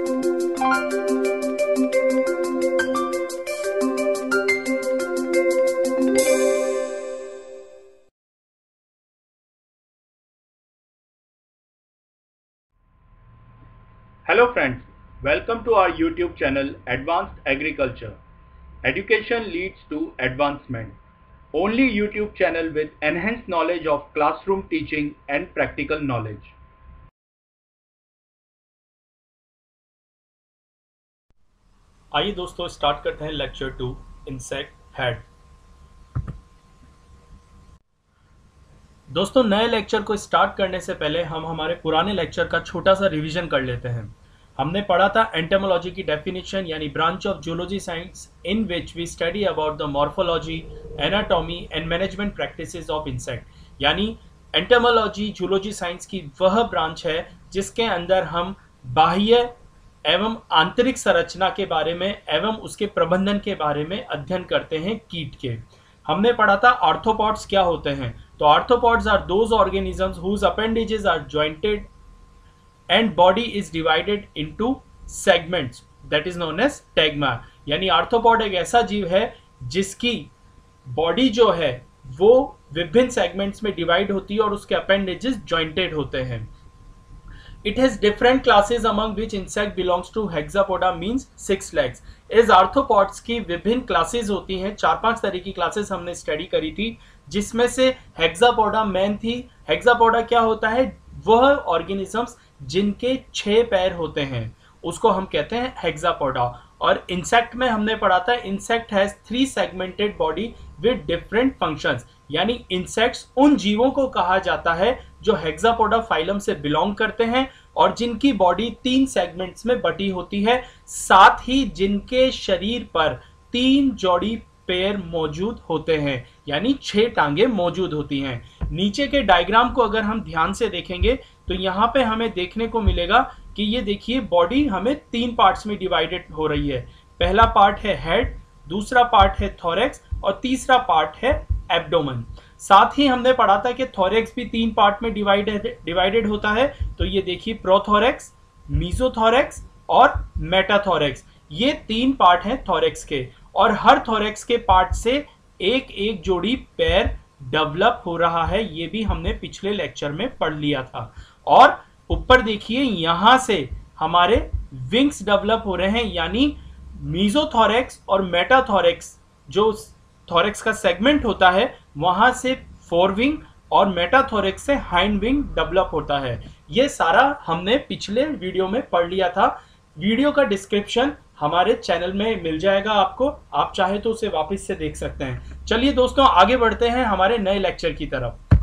Hello friends, welcome to our YouTube channel Advanced Agriculture. Education leads to advancement. Only YouTube channel with enhanced knowledge of classroom teaching and practical knowledge. आइए दोस्तों start करते हैं lecture 2 insect head. दोस्तों नए lecture को start करने से पहले हम हमारे पुराने लेक्चर का छोटा सा रिवीजन कर लेते हैं। हमने पढ़ा था एंटोमोलॉजी की डेफिनेशन यानी branch of zoology science in which we study about the morphology, anatomy and management practices of insect. यानी एंटोमोलॉजी जूलॉजी साइंस की वह ब्रांच है जिसके अंदर हम बाह्य एवं आंतरिक संरचना के बारे में एवं उसके प्रबंधन के बारे में अध्ययन करते हैं कीट के। हमने पढ़ा था आर्थ्रोपॉड्स क्या होते हैं। तो arthropods are those organisms whose appendages are jointed and body is divided into segments that is known as tagma. यानी आर्थ्रोपॉड एक ऐसा जीव है जिसकी बॉडी जो है वो विभिन्न सेगमेंट्स में डिवाइड होती है और उसके अपेंडेजेस जॉइंटेड होते हैं। It has different classes among which insect belongs to hexapoda means 6 legs. इस आर्थ्रोपॉड्स की विभिन्न क्लासेस होती हैं। 4-5 तरह की क्लासेस हमने स्टडी करी थी जिसमें से हेक्सापोडा मेन थी। हेक्सापोडा क्या होता है? वह ऑर्गेनिजम्स जिनके 6 पैर होते हैं उसको हम कहते हैं हेक्सापोडा। और इंसेक्ट में हमने पढ़ा था insect has 3 segmented body with different functions. यानी इंसेक्ट्स उन जीवों को कहा जाता है जो हेक्सापोडा फाइलम से बिलोंग करते हैं और जिनकी बॉडी 3 सेगमेंट्स में बटी होती है, साथ ही जिनके शरीर पर 3 जोड़ी पैर मौजूद होते हैं यानी 6 टांगे मौजूद होती हैं। नीचे के डायग्राम को अगर हम ध्यान से देखेंगे तो यहाँ पे हमें देखने को मिलेगा कि ये देखिए बॉडी हमें 3 पार्ट्स में डिवाइडेड हो रही है। पहला पार्ट है हेड, दूसरा पार्ट है थोरैक्स और तीसरा पार्ट है एब्डोमेन। साथ ही हमने पढ़ा था कि थोरैक्स भी 3 पार्ट में डिवाइडेड होता है। तो ये देखिए प्रोथोरैक्स, मीजोथोरैक्स और मेटाथोरैक्स, ये 3 पार्ट हैं थोरैक्स के। और हर थोरैक्स के पार्ट से एक एक जोड़ी पैर डेवलप हो रहा है, ये भी हमने पिछले लेक्चर में पढ़ लिया था। और ऊपर देखिए यहां से हमारे विंग्स डेवलप हो रहे हैं, यानी मीजोथोरैक्स और मेटाथोरैक्स जो थोरैक्स का सेगमेंट होता है वहां से फोरविंग और मेटाथोरैक्स से हाइंड विंग डेवलप होता है। ये सारा हमने पिछले वीडियो में पढ़ लिया था। वीडियो का डिस्क्रिप्शन हमारे चैनल में मिल जाएगा आपको, आप चाहे तो उसे वापस से देख सकते हैं। चलिए दोस्तों आगे बढ़ते हैं हमारे नए लेक्चर की तरफ।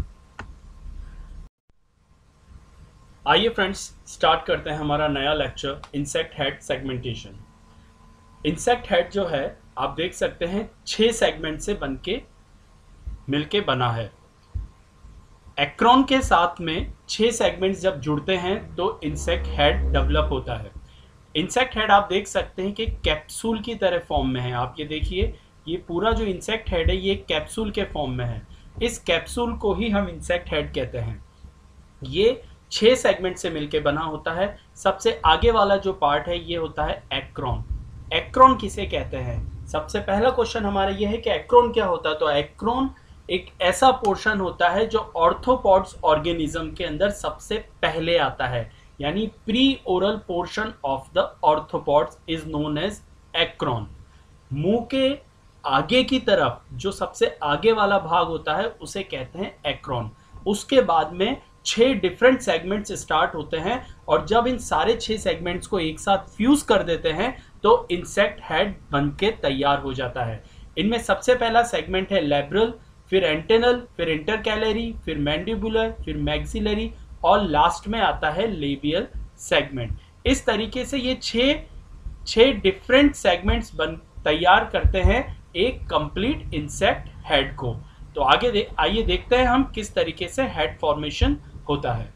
आइए फ्रेंड्स स्टार्ट करते हैं हमारा नया lecture insect head segmentation. Insect head जो है आप देख सकते हैं 6 सेगमेंट से मिलके बना है। एक्रोन के साथ में 6 सेगमेंट्स जब जुड़ते हैं तो इंसेक्ट हेड डेवलप होता है। इंसेक्ट हेड आप देख सकते हैं कि कैप्सूल की तरह फॉर्म में है। आप ये देखिए ये पूरा जो इंसेक्ट हेड है ये कैप्सूल के फॉर्म में है। इस कैप्सूल को ही हम इंसेक्ट हेड कहते हैं। ये 6 सेगमेंट से मिलके बना होता है। सबसे आगे वाला जो पार्ट है ये होता है एक्रोन। एक्रोन किसे कहते हैं? सबसे पहला क्वेश्चन हमारा यह है कि एक्रोन क्या होता है। तो एक्रोन एक ऐसा पोर्शन होता है जो ऑर्थ्रोपॉड्स ऑर्गेनिज्म के अंदर सबसे पहले आता है, यानी pre oral portion of the arthropods is known as acron. मुंह के आगे की तरफ जो सबसे आगे वाला भाग होता है उसे कहते हैं एक्रोन। उसके बाद में 6 डिफरेंट सेगमेंट्स स्टार्ट होते हैं और जब इन सारे 6 सेगमेंट्स को एक साथ फ्यूज कर देते हैं तो इंसेक्ट हेड बनके तैयार हो जाता है। इनमें सबसे पहला सेगमेंट है लैब्रल, फिर एंटेनल, फिर इंटरकैलरी, फिर मैंडिबुलर, फिर मैक्सिलरी और लास्ट में आता है लेबियल सेगमेंट। इस तरीके से ये 6 डिफरेंट सेगमेंट्स तैयार करते हैं एक कंप्लीट इंसेक्ट हेड को। तो आगे आइए देखते हैं हम किस तरीके से हेड फॉर्मेशन होता है।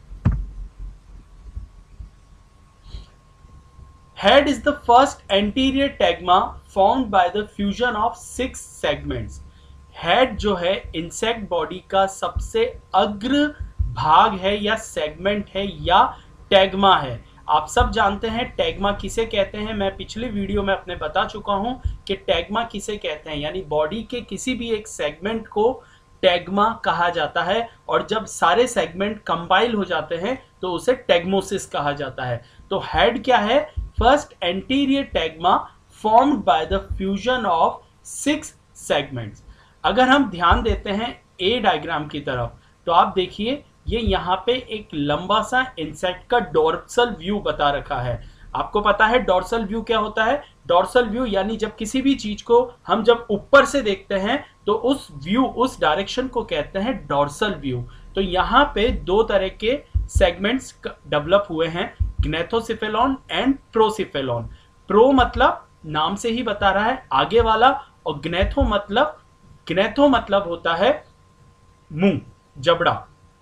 Head is the first anterior tegma formed by the fusion of 6 segments. Head जो है इंसेक्ट बॉडी का सबसे अग्र भाग है या सेगमेंट है या टेग्मा है। आप सब जानते हैं टैगमा किसे कहते हैं। मैं पिछली वीडियो में अपने बता चुका हूं कि टैगमा किसे कहते हैं, यानी बॉडी के किसी भी एक सेगमेंट को टैगमा कहा जाता है, और जब सारे सेगमेंट कंपाइल हो जाते हैं तो उसे टैगमोसिस कहा जाता है। तो हेड क्या है? First anterior tagma formed by the fusion of 6 segments. अगर हम ध्यान देते हैं ए डायग्राम की तरफ, तो आप देखिए ये यहाँ पे एक लंबा सा इंसेक्ट का डोर्सल व्यू बता रखा है। आपको पता है डोर्सल व्यू क्या होता है? डोर्सल व्यू यानी जब किसी भी चीज को हम जब ऊपर से देखते हैं तो उस व्यू, उस डायरेक्शन को कहते हैं डोर्सल व्यू। तो यहाँ पे 2 तरह के सेगमेंट्स डेवलप हुए हैं, ग्नेथोसिफेलॉन एंड प्रोसिफेलॉन। प्रो मतलब नाम से ही बता रहा है आगे वाला, और ग्नेथो मतलब होता है मुंह, जबड़ा।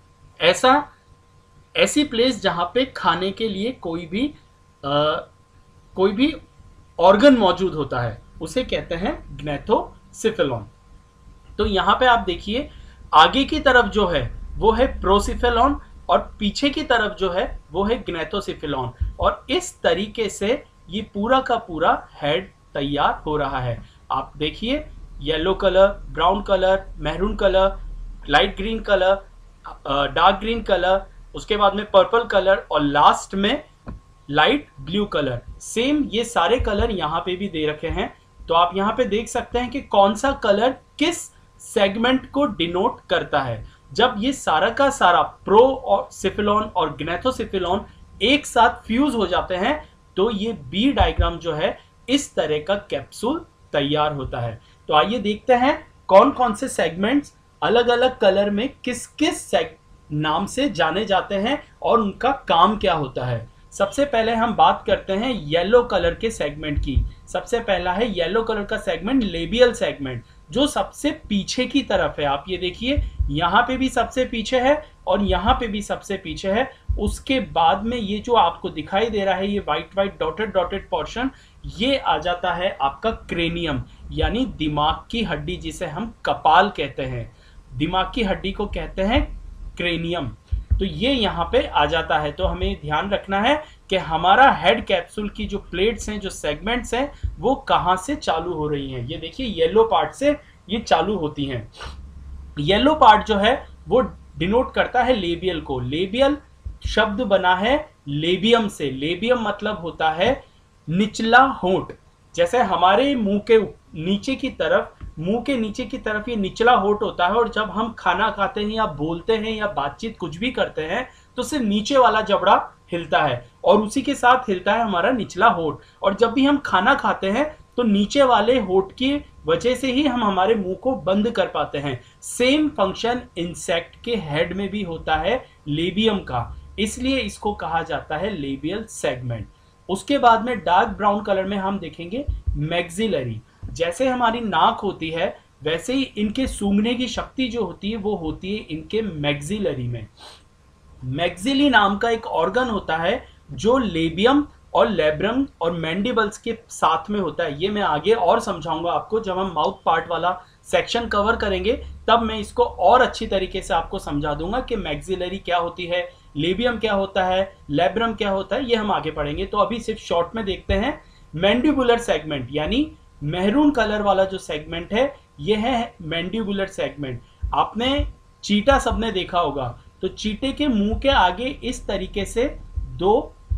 ऐसी प्लेस जहां पे खाने के लिए कोई भी ऑर्गन मौजूद होता है उसे कहते हैं ग्नेथोसिफेलॉन। तो यहां पे आप देखिए आगे की तरफ जो है वो है प्रोसिफेलॉन, और पीछे की तरफ जो है वो है ग्नेथोसिफेलॉन। और इस तरीके से ये पूरा का पूरा हेड तैयार हो रहा है। आप देखिए yellow colour, brown colour, maroon colour, light green colour, dark green colour, उसके बाद में पर्पल कलर, और लास्ट में लाइट ब्लू कलर। सेम ये सारे कलर यहाँ पे भी दे रखे हैं। तो आप यहाँ पे देख सकते हैं कि कौन सा कलर किस सेगमेंट को डिनोट करता है। जब ये सारा का सारा प्रो और सिफिलॉन और ग्नेथोसिफिलॉन एक साथ फ्यूज हो जाते हैं तो ये बी डायग्राम जो है इस तरह का कैप्सूल तैयार होता है। तो आइए देखते हैं कौन कौन से सेगमेंट्स अलग अलग कलर में किस किस नाम से जाने जाते हैं और उनका काम क्या होता है। सबसे पहले हम बात करते हैं येलो कलर के सेगमेंट की। सबसे पहला है येलो कलर का सेगमेंट लेबियल सेगमेंट, जो सबसे पीछे की तरफ है। आप ये देखिए यहाँ पे भी सबसे पीछे है और यहाँ पे भी सबसे पीछे है। उसके बाद में ये जो आपको दिखाई दे रहा है ये व्हाइट डॉटेड पोर्शन, ये आ जाता है आपका क्रेनियम, यानी दिमाग की हड्डी, जिसे हम कपाल कहते हैं। दिमाग की हड्डी को कहते हैं क्रेनियम। तो ये यहाँ पे आ जाता है। तो हमें ध्यान रखना है कि हमारा हेड कैप्सूल की जो प्लेट्स हैं, जो सेगमेंट्स हैं, वो कहाँ से चालू हो रही हैं। ये देखिए येलो पार्ट से ये चालू होती हैं। येलो पार्ट जो है वो डिनोट करता है लेबियल को। लेबियल शब्द बना है लेबियम से। लेबियम मतलब होता है निचला होंठ। जैसे हमारे मुंह के नीचे की तरफ, मुंह के नीचे की तरफ ये निचला होंठ होता है, और जब हम खाना खाते हैं या बोलते हैं या बातचीत कुछ भी करते हैं तो सिर्फ नीचे वाला जबड़ा हिलता है और उसी के साथ हिलता है हमारा निचला होंठ। और जब भी हम खाना खाते हैं तो नीचे वाले होंठ की वजह से ही हम हमारे मुंह को बंद कर पाते हैं। सेम फंक्शन इंसेक्ट के हेड में भी होता है लेबियम का, इसलिए इसको कहा जाता है लेबियल सेगमेंट। उसके बाद में डार्क ब्राउन कलर में हम देखेंगे मैक्सिलरी। जैसे हमारी नाक होती है वैसे ही इनके सूंघने की शक्ति जो होती है वो होती है इनके मैक्सिलरी में। मैक्सिली नाम का एक ऑर्गन होता है जो लेबियम और लेब्रम और मैंडिबल्स के साथ में होता है। ये मैं आगे और समझाऊंगा आपको, जब हम माउथ पार्ट वाला सेक्शन कवर करेंगे तब मैं इसको और अच्छी तरीके से आपको समझा दूंगा कि मैक्सिलरी क्या होती है, लेबियम क्या होता है, लेब्रम क्या होता है, ये हम आगे पढ़ेंगे। तो अभी सिर्फ शॉर्ट में देखते हैं मैंडिबुलर सेगमेंट, यानी मैरून कलर वाला जो सेगमेंट है ये है मैंडिबुलर सेगमेंट। आपने चीटा सबने देखा होगा, तो चीटे के मुंह के आगे इस तरीके से 2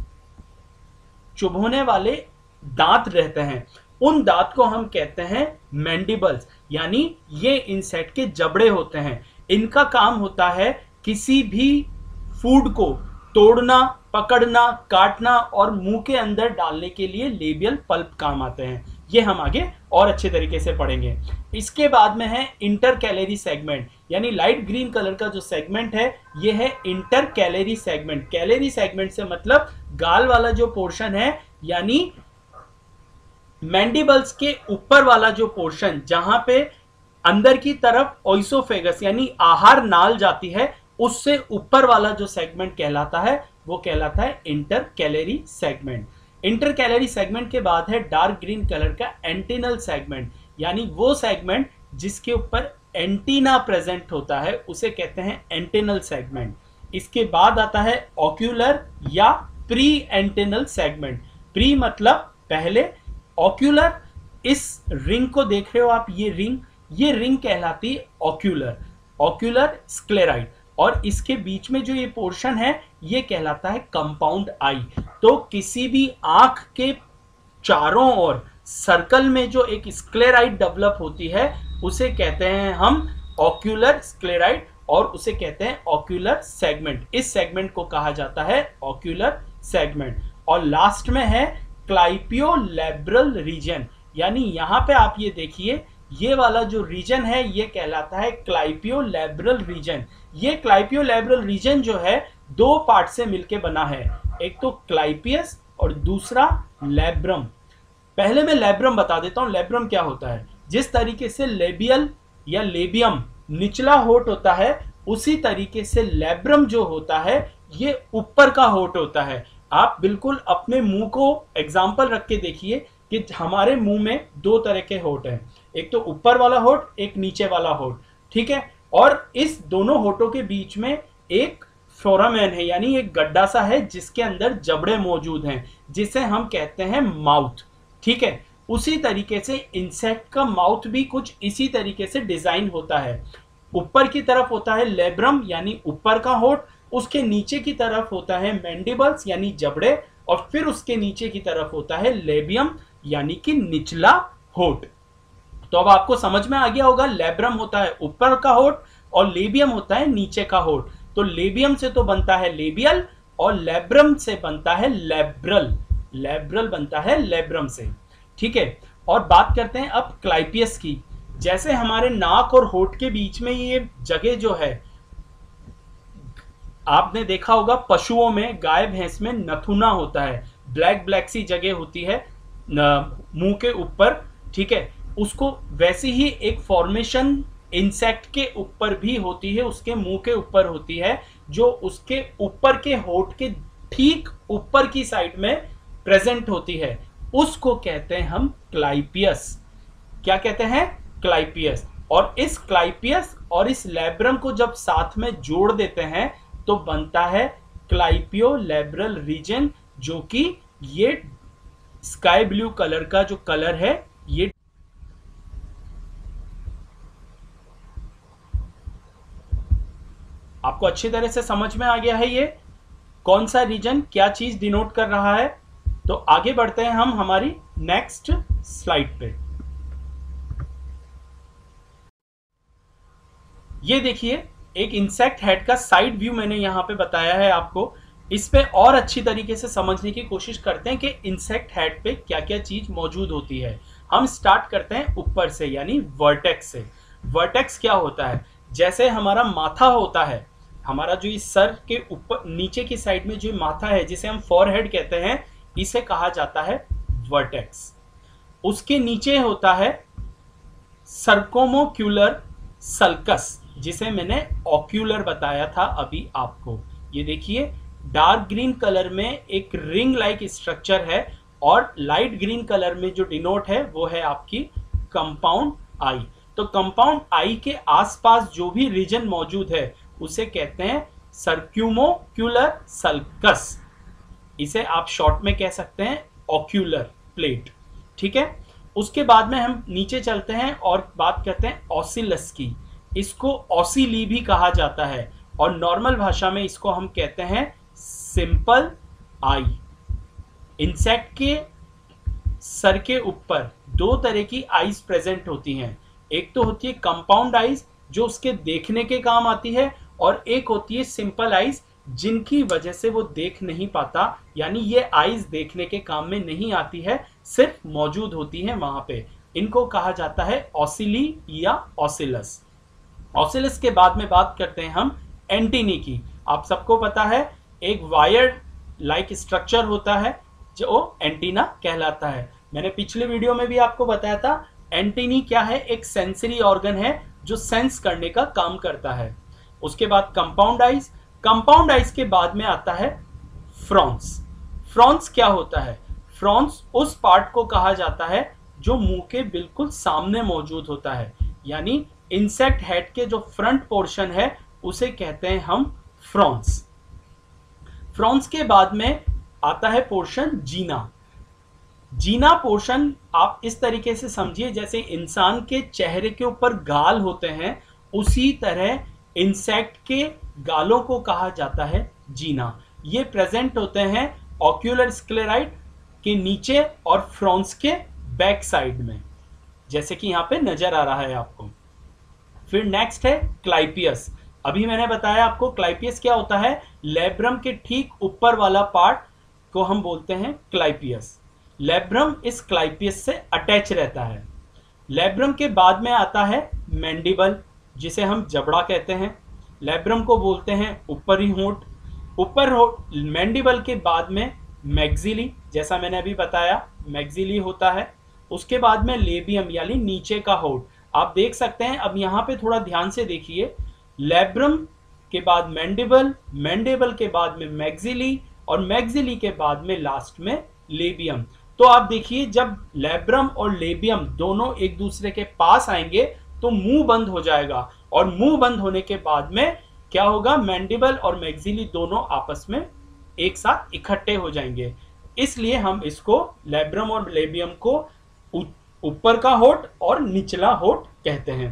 चुभोने वाले दांत रहते हैं। उन दांत को हम कहते हैं मैंडिबल्स, यानी ये इंसेक्ट के जबड़े होते हैं। इनका काम होता है किसी भी फूड को तोड़ना, पकड़ना, काटना और मुंह के अंदर डालने के लिए लेबियल पल्प काम आते हैं। ये हम आगे और अच्छे तरीके से पढ़ेंगे। इसके बाद में है इंटर कैलेरी सेगमेंट, यानी लाइट ग्रीन कलर का जो सेगमेंट है ये है intercalary segment. Calary segment से मतलब गाल वाला जो पोर्शन है, यानी मैंडिबल्स के ऊपर वाला जो पोर्शन जहां पे अंदर की तरफ ओइसोफेगस यानी आहार नाल जाती है, उससे ऊपर वाला जो सेगमेंट कहलाता है वो कहलाता है intercalary segment. Intercalary segment के बाद है डार्क ग्रीन कलर का एंटिनल सेगमेंट, यानी वो सेगमेंट जिसके ऊपर एंटीना प्रेजेंट होता है उसे कहते हैं एंटिनल सेगमेंट। इसके बाद आता है ऑक्यूलर या प्री एंटेनल सेगमेंट। प्री मतलब पहले, ऑक्यूलर, इस रिंग को देख रहे हो आप, ये रिंग कहलाती है ऑक्यूलर, ऑक्यूलर स्क्लेराइड, और इसके बीच में जो ये पोर्शन है ये कहलाता है कंपाउंड आई। तो किसी भी आंख के चारों ओर सर्कल में जो एक स्क्लेराइड डेवलप होती है उसे कहते हैं हम ऑक्यूलर स्क्लेराइड, और उसे कहते हैं ऑक्यूलर सेगमेंट। इस सेगमेंट को कहा जाता है ऑक्यूलर सेगमेंट। और लास्ट में है क्लाइपियोलैब्रल रीजन, यानी यहां पे आप ये देखिए, ये वाला जो रीजन है ये कहलाता है क्लाइपियोलैब्रल रीजन। ये क्लाइपियोलैब्रल रीजन जो है दो पार्ट से मिलकर बना है, एक तो क्लाइपियस और दूसरा लैब्रम। पहले मैं लैब्रम बता देता हूं, लैब्रम क्या होता है। जिस तरीके से लेबियल या लेबियम निचला होठ होता है, उसी तरीके से लैब्रम जो होता है ये ऊपर का होठ होता है। आप बिल्कुल अपने मुंह को एग्जाम्पल रख के देखिए कि हमारे मुंह में दो तरह के होठ हैं, एक तो ऊपर वाला होठ, एक नीचे वाला होठ, ठीक है। और इस दोनों होठों के बीच में एक फोरामेन है, यानी एक गड्ढा सा है जिसके अंदर जबड़े मौजूद हैं, जिसे हम कहते हैं माउथ, ठीक है। उसी तरीके से इंसेक्ट का माउथ भी कुछ इसी तरीके से डिजाइन होता है। ऊपर की तरफ होता है लेब्रम यानी ऊपर का होठ, उसके नीचे की तरफ होता है मैंडिबल्स यानी जबड़े, और फिर उसके नीचे की तरफ होता है लेबियम यानी कि निचला होठ। तो अब आपको समझ में आ गया होगा, लेब्रम होता है ऊपर का होठ और लेबियम होता है नीचे का होठ। तो लेबियम से तो बनता है लेबियल और लेब्रम से बनता है लेब्रल, लेब्रल बनता है लेब्रम से, ठीक है। और बात करते हैं अब क्लाइपियस की। जैसे हमारे नाक और होठ के बीच में ये जगह जो है, आपने देखा होगा पशुओं में, गाय भैंस में नथुना होता है, ब्लैक ब्लैक सी जगह होती है मुंह के ऊपर, ठीक है। उसको वैसी ही एक फॉर्मेशन इंसेक्ट के ऊपर भी होती है, उसके मुंह के ऊपर होती है, जो उसके ऊपर के होठ के ठीक ऊपर की साइड में प्रेजेंट होती है, उसको कहते हैं हम क्लाइपियस। क्या कहते हैं? क्लाइपियस। और इस क्लाइपियस और इस लैब्रम को जब साथ में जोड़ देते हैं तो बनता है क्लाइपियोलैब्रल रीजन, जो कि ये स्काई ब्लू कलर का जो कलर है, ये आपको अच्छी तरह से समझ में आ गया है ये कौन सा रीजन क्या चीज डिनोट कर रहा है। तो आगे बढ़ते हैं हम हमारी नेक्स्ट स्लाइड पे। ये देखिए एक इंसेक्ट हेड का साइड व्यू मैंने यहां पे बताया है आपको। इस पे और अच्छी तरीके से समझने की कोशिश करते हैं कि इंसेक्ट हेड पे क्या क्या चीज मौजूद होती है। हम स्टार्ट करते हैं ऊपर से, यानी वर्टेक्स से। वर्टेक्स क्या होता है? जैसे हमारा माथा होता है, हमारा जो इस सर के ऊपर नीचे की साइड में जो माथा है, जिसे हम फॉरहेड कहते हैं, इसे कहा जाता है वर्टेक्स। उसके नीचे होता है सर्कोमोक्यूलर सल्कस, जिसे मैंने ऑक्यूलर बताया था अभी आपको। ये देखिए डार्क ग्रीन कलर में एक रिंग लाइक स्ट्रक्चर है, और लाइट ग्रीन कलर में जो डिनोट है वो है आपकी कंपाउंड आई। तो कंपाउंड आई के आसपास जो भी रीजन मौजूद है उसे कहते हैं सर्क्यूमोक्यूलर सल्कस। इसे आप शॉर्ट में कह सकते हैं ऑक्यूलर प्लेट, ठीक है। उसके बाद में हम नीचे चलते हैं और बात करते हैं ऑसिलस की। इसको ऑसिली भी कहा जाता है, और नॉर्मल भाषा में इसको हम कहते हैं सिंपल आई। इंसेक्ट के सर के ऊपर दो तरह की आईज प्रेजेंट होती हैं। एक तो होती है कंपाउंड आईज जो उसके देखने के काम आती है, और एक होती है सिंपल आईज जिनकी वजह से वो देख नहीं पाता, यानी ये आईज देखने के काम में नहीं आती है, सिर्फ मौजूद होती है वहां पे। इनको कहा जाता है ऑसिली या ऑसिलस। ऑसिलस के बाद में बात करते हैं हम एंटीनी की। आप सबको पता है एक वायर्ड लाइक स्ट्रक्चर होता है जो एंटीना कहलाता है। मैंने पिछले वीडियो में भी आपको बताया था एंटीनी क्या है, एक सेंसरी ऑर्गन है जो सेंस करने का काम करता है। उसके बाद कंपाउंड आइज, कंपाउंड आइज के बाद में आता है फ्रॉन्स। फ्रॉन्स क्या होता है? फ्रॉन्स उस पार्ट को कहा जाता है जो मुंह के बिल्कुल सामने मौजूद होता है, यानी इंसेक्ट हेड के जो फ्रंट पोर्शन है उसे कहते हैं हम फ्रॉन्स। फ्रॉन्स के बाद में आता है पोर्शन जीना। जीना पोर्शन आप इस तरीके से समझिए जैसे इंसान के चेहरे के ऊपर गाल होते हैं, उसी तरह इंसेक्ट के गालों को कहा जाता है जीना। ये प्रेजेंट होते हैं ऑक्यूलर स्क्लेराइड के नीचे और फ्रॉन्स के बैक साइड में, जैसे कि यहां पे नजर आ रहा है आपको। फिर नेक्स्ट है क्लाइपियस। अभी मैंने बताया आपको क्लाइपियस क्या होता है, लेब्रम के ठीक ऊपर वाला पार्ट को हम बोलते हैं क्लाइपियस। लेब्रम इस क्लाइपियस से अटैच रहता है। लेब्रम के बाद में आता है मैंडिबल, जिसे हम जबड़ा कहते हैं। लेब्रम को बोलते हैं ऊपरी होंठ। ऊपर मैंडिबल के बाद में मैक्सिली, जैसा मैंने अभी बताया मैक्सिली होता है। उसके बाद में लेबियम यानी नीचे का होंठ। आप देख सकते हैं, अब यहाँ पे थोड़ा ध्यान से देखिए, लेब्रम के बाद मैंडिबल, मैंडिबल के बाद में मैक्सिली और मैक्सिली के बाद में लास्ट में लेबियम। तो आप देखिए जब लेब्रम और लेबियम दोनों एक दूसरे के पास आएंगे तो मुंह बंद हो जाएगा, और मुंह बंद होने के बाद में क्या होगा, मैंडिबल और मैक्सिली दोनों आपस में एक साथ इकट्ठे हो जाएंगे। इसलिए हम इसको लेब्रम और लेबियम को ऊपर का होंठ और निचला होंठ कहते हैं।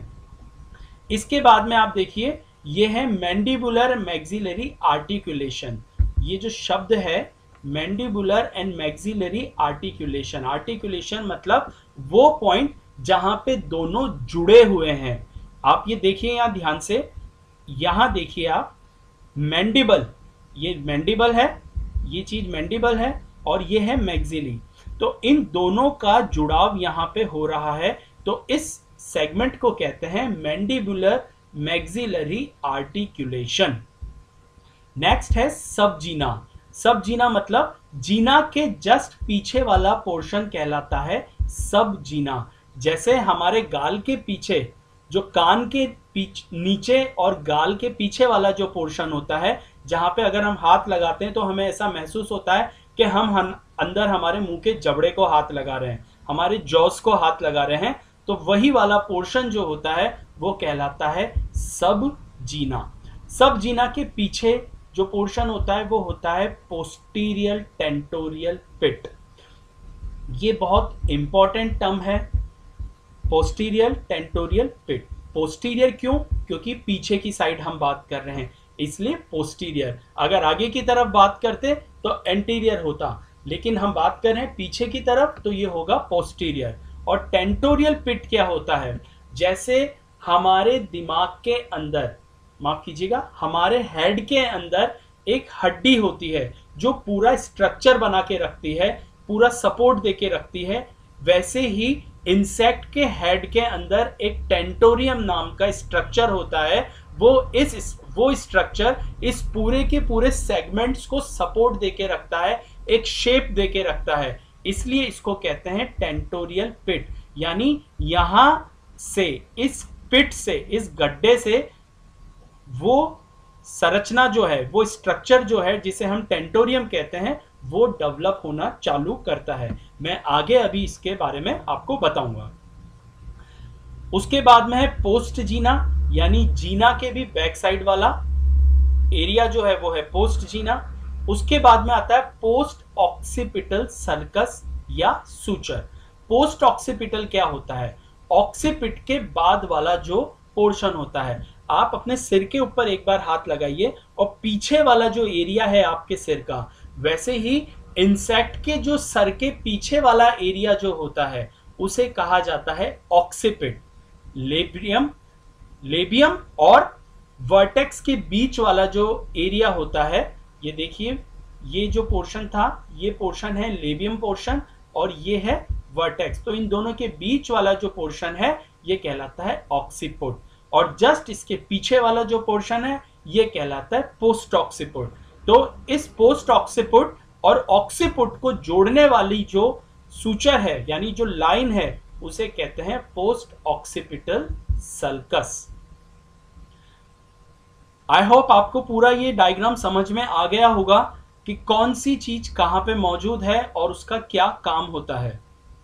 इसके बाद में आप देखिए ये है मैंडिबुलर मैक्सिलरी आर्टिकुलेशन। ये जो शब्द है mandibular and maxillary articulation, articulation मतलब वो पॉइंट जहां पे दोनों जुड़े हुए हैं। आप ये देखिए यहां ध्यान से, यहां देखिए आप, मैंडिबल, ये मैंडिबल है, ये चीज मैंडिबल है और ये है मैक्सिली। तो इन दोनों का जुड़ाव यहां पे हो रहा है, तो इस सेगमेंट को कहते हैं मैंडिबुलर मैक्सिलरी आर्टिकुलेशन। नेक्स्ट है सबजीना। सबजीना मतलब जीना के जस्ट पीछे वाला पोर्शन कहलाता है सबजीना। जैसे हमारे गाल के पीछे, जो कान के नीचे और गाल के पीछे वाला जो पोर्शन होता है, जहां पे अगर हम हाथ लगाते हैं तो हमें ऐसा महसूस होता है कि हम अंदर हमारे मुंह के जबड़े को हाथ लगा रहे हैं, हमारे जॉस को हाथ लगा रहे हैं, तो वही वाला पोर्शन जो होता है वो कहलाता है सबजीना। सबजीना के पीछे जो पोर्शन होता है वो होता है पोस्टीरियर टेंटोरियल पिट। ये बहुत इंपॉर्टेंट टर्म है, पोस्टीरियर टेंटोरियल पिट। पोस्टीरियर क्यों? क्योंकि पीछे की साइड हम बात कर रहे हैं, इसलिए पोस्टीरियर। अगर आगे की तरफ बात करते तो एंटीरियर होता, लेकिन हम बात कर रहे हैं पीछे की तरफ, तो ये होगा पोस्टीरियर। और टेंटोरियल पिट क्या होता है, जैसे हमारे दिमाग के अंदर, माफ कीजिएगा, हमारे हेड के अंदर एक हड्डी होती है जो पूरा स्ट्रक्चर बना के रखती है, पूरा सपोर्ट दे के रखती है। वैसे ही इंसेक्ट के हेड के अंदर एक टेंटोरियम नाम का स्ट्रक्चर होता है। वो स्ट्रक्चर इस पूरे के पूरे सेगमेंट्स को सपोर्ट दे के रखता है, एक शेप दे के रखता है, इसलिए इसको कहते हैं टेंटोरियल पिट। यानी यहां से, इस पिट से, इस गड्ढे से वो संरचना जो है, वो स्ट्रक्चर जो है जिसे हम टेंटोरियम कहते हैं, वो डेवलप होना चालू करता है। मैं आगे अभी इसके बारे में आपको बताऊंगा। उसके बाद में है पोस्ट जीना, यानी जीना के भी बैक साइड वाला एरिया जो है वो है पोस्ट जीना। उसके बाद में आता है पोस्ट ऑक्सीपिटल सर्कस या सूचर। पोस्ट ऑक्सीपिटल क्या होता है, ऑक्सीपिट के बाद वाला जो पोर्शन होता है। आप अपने सिर के ऊपर एक बार हाथ लगाइए और पीछे वाला जो एरिया है आपके सिर का, वैसे ही इंसेक्ट के जो सर के पीछे वाला एरिया जो होता है उसे कहा जाता है ऑक्सीपिट। लेबियम और वर्टेक्स के बीच वाला जो एरिया होता है, ये देखिए, ये जो पोर्शन था, ये पोर्शन है लेबियम पोर्शन और ये है वर्टेक्स। तो इन दोनों के बीच वाला जो पोर्शन है ये कहलाता है ऑक्सीपिट, और जस्ट इसके पीछे वाला जो पोर्शन है ये कहलाता है पोस्ट ऑक्सीपिट। तो इस पोस्ट ऑक्सीपिट और ऑक्सीपिट को जोड़ने वाली जो सूचर है, यानी जो लाइन है, उसे कहते हैं post occipital sulcus. I hope आपको पूरा ये डायग्राम समझ में आ गया होगा कि कौन सी चीज कहां पे मौजूद है और उसका क्या काम होता है।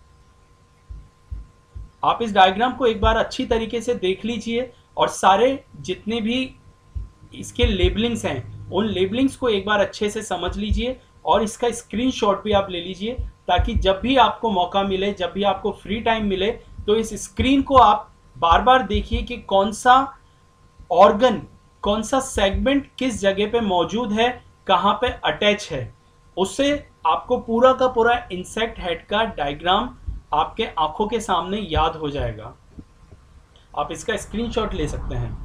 आप इस डायग्राम को एक बार अच्छी तरीके से देख लीजिए और सारे जितने भी इसके लेबलिंग्स हैं उन लेबलिंग्स को एक बार अच्छे से समझ लीजिए, और इसका स्क्रीनशॉट भी आप ले लीजिए, ताकि जब भी आपको मौका मिले, जब भी आपको फ्री टाइम मिले, तो इस स्क्रीन को आप बार बार देखिए कि कौन सा ऑर्गन, कौन सा सेगमेंट किस जगह पे मौजूद है, कहाँ पे अटैच है। उससे आपको पूरा का पूरा इंसेक्ट हेड का डायग्राम आपके आंखों के सामने याद हो जाएगा। आप इसका स्क्रीनशॉट ले सकते हैं।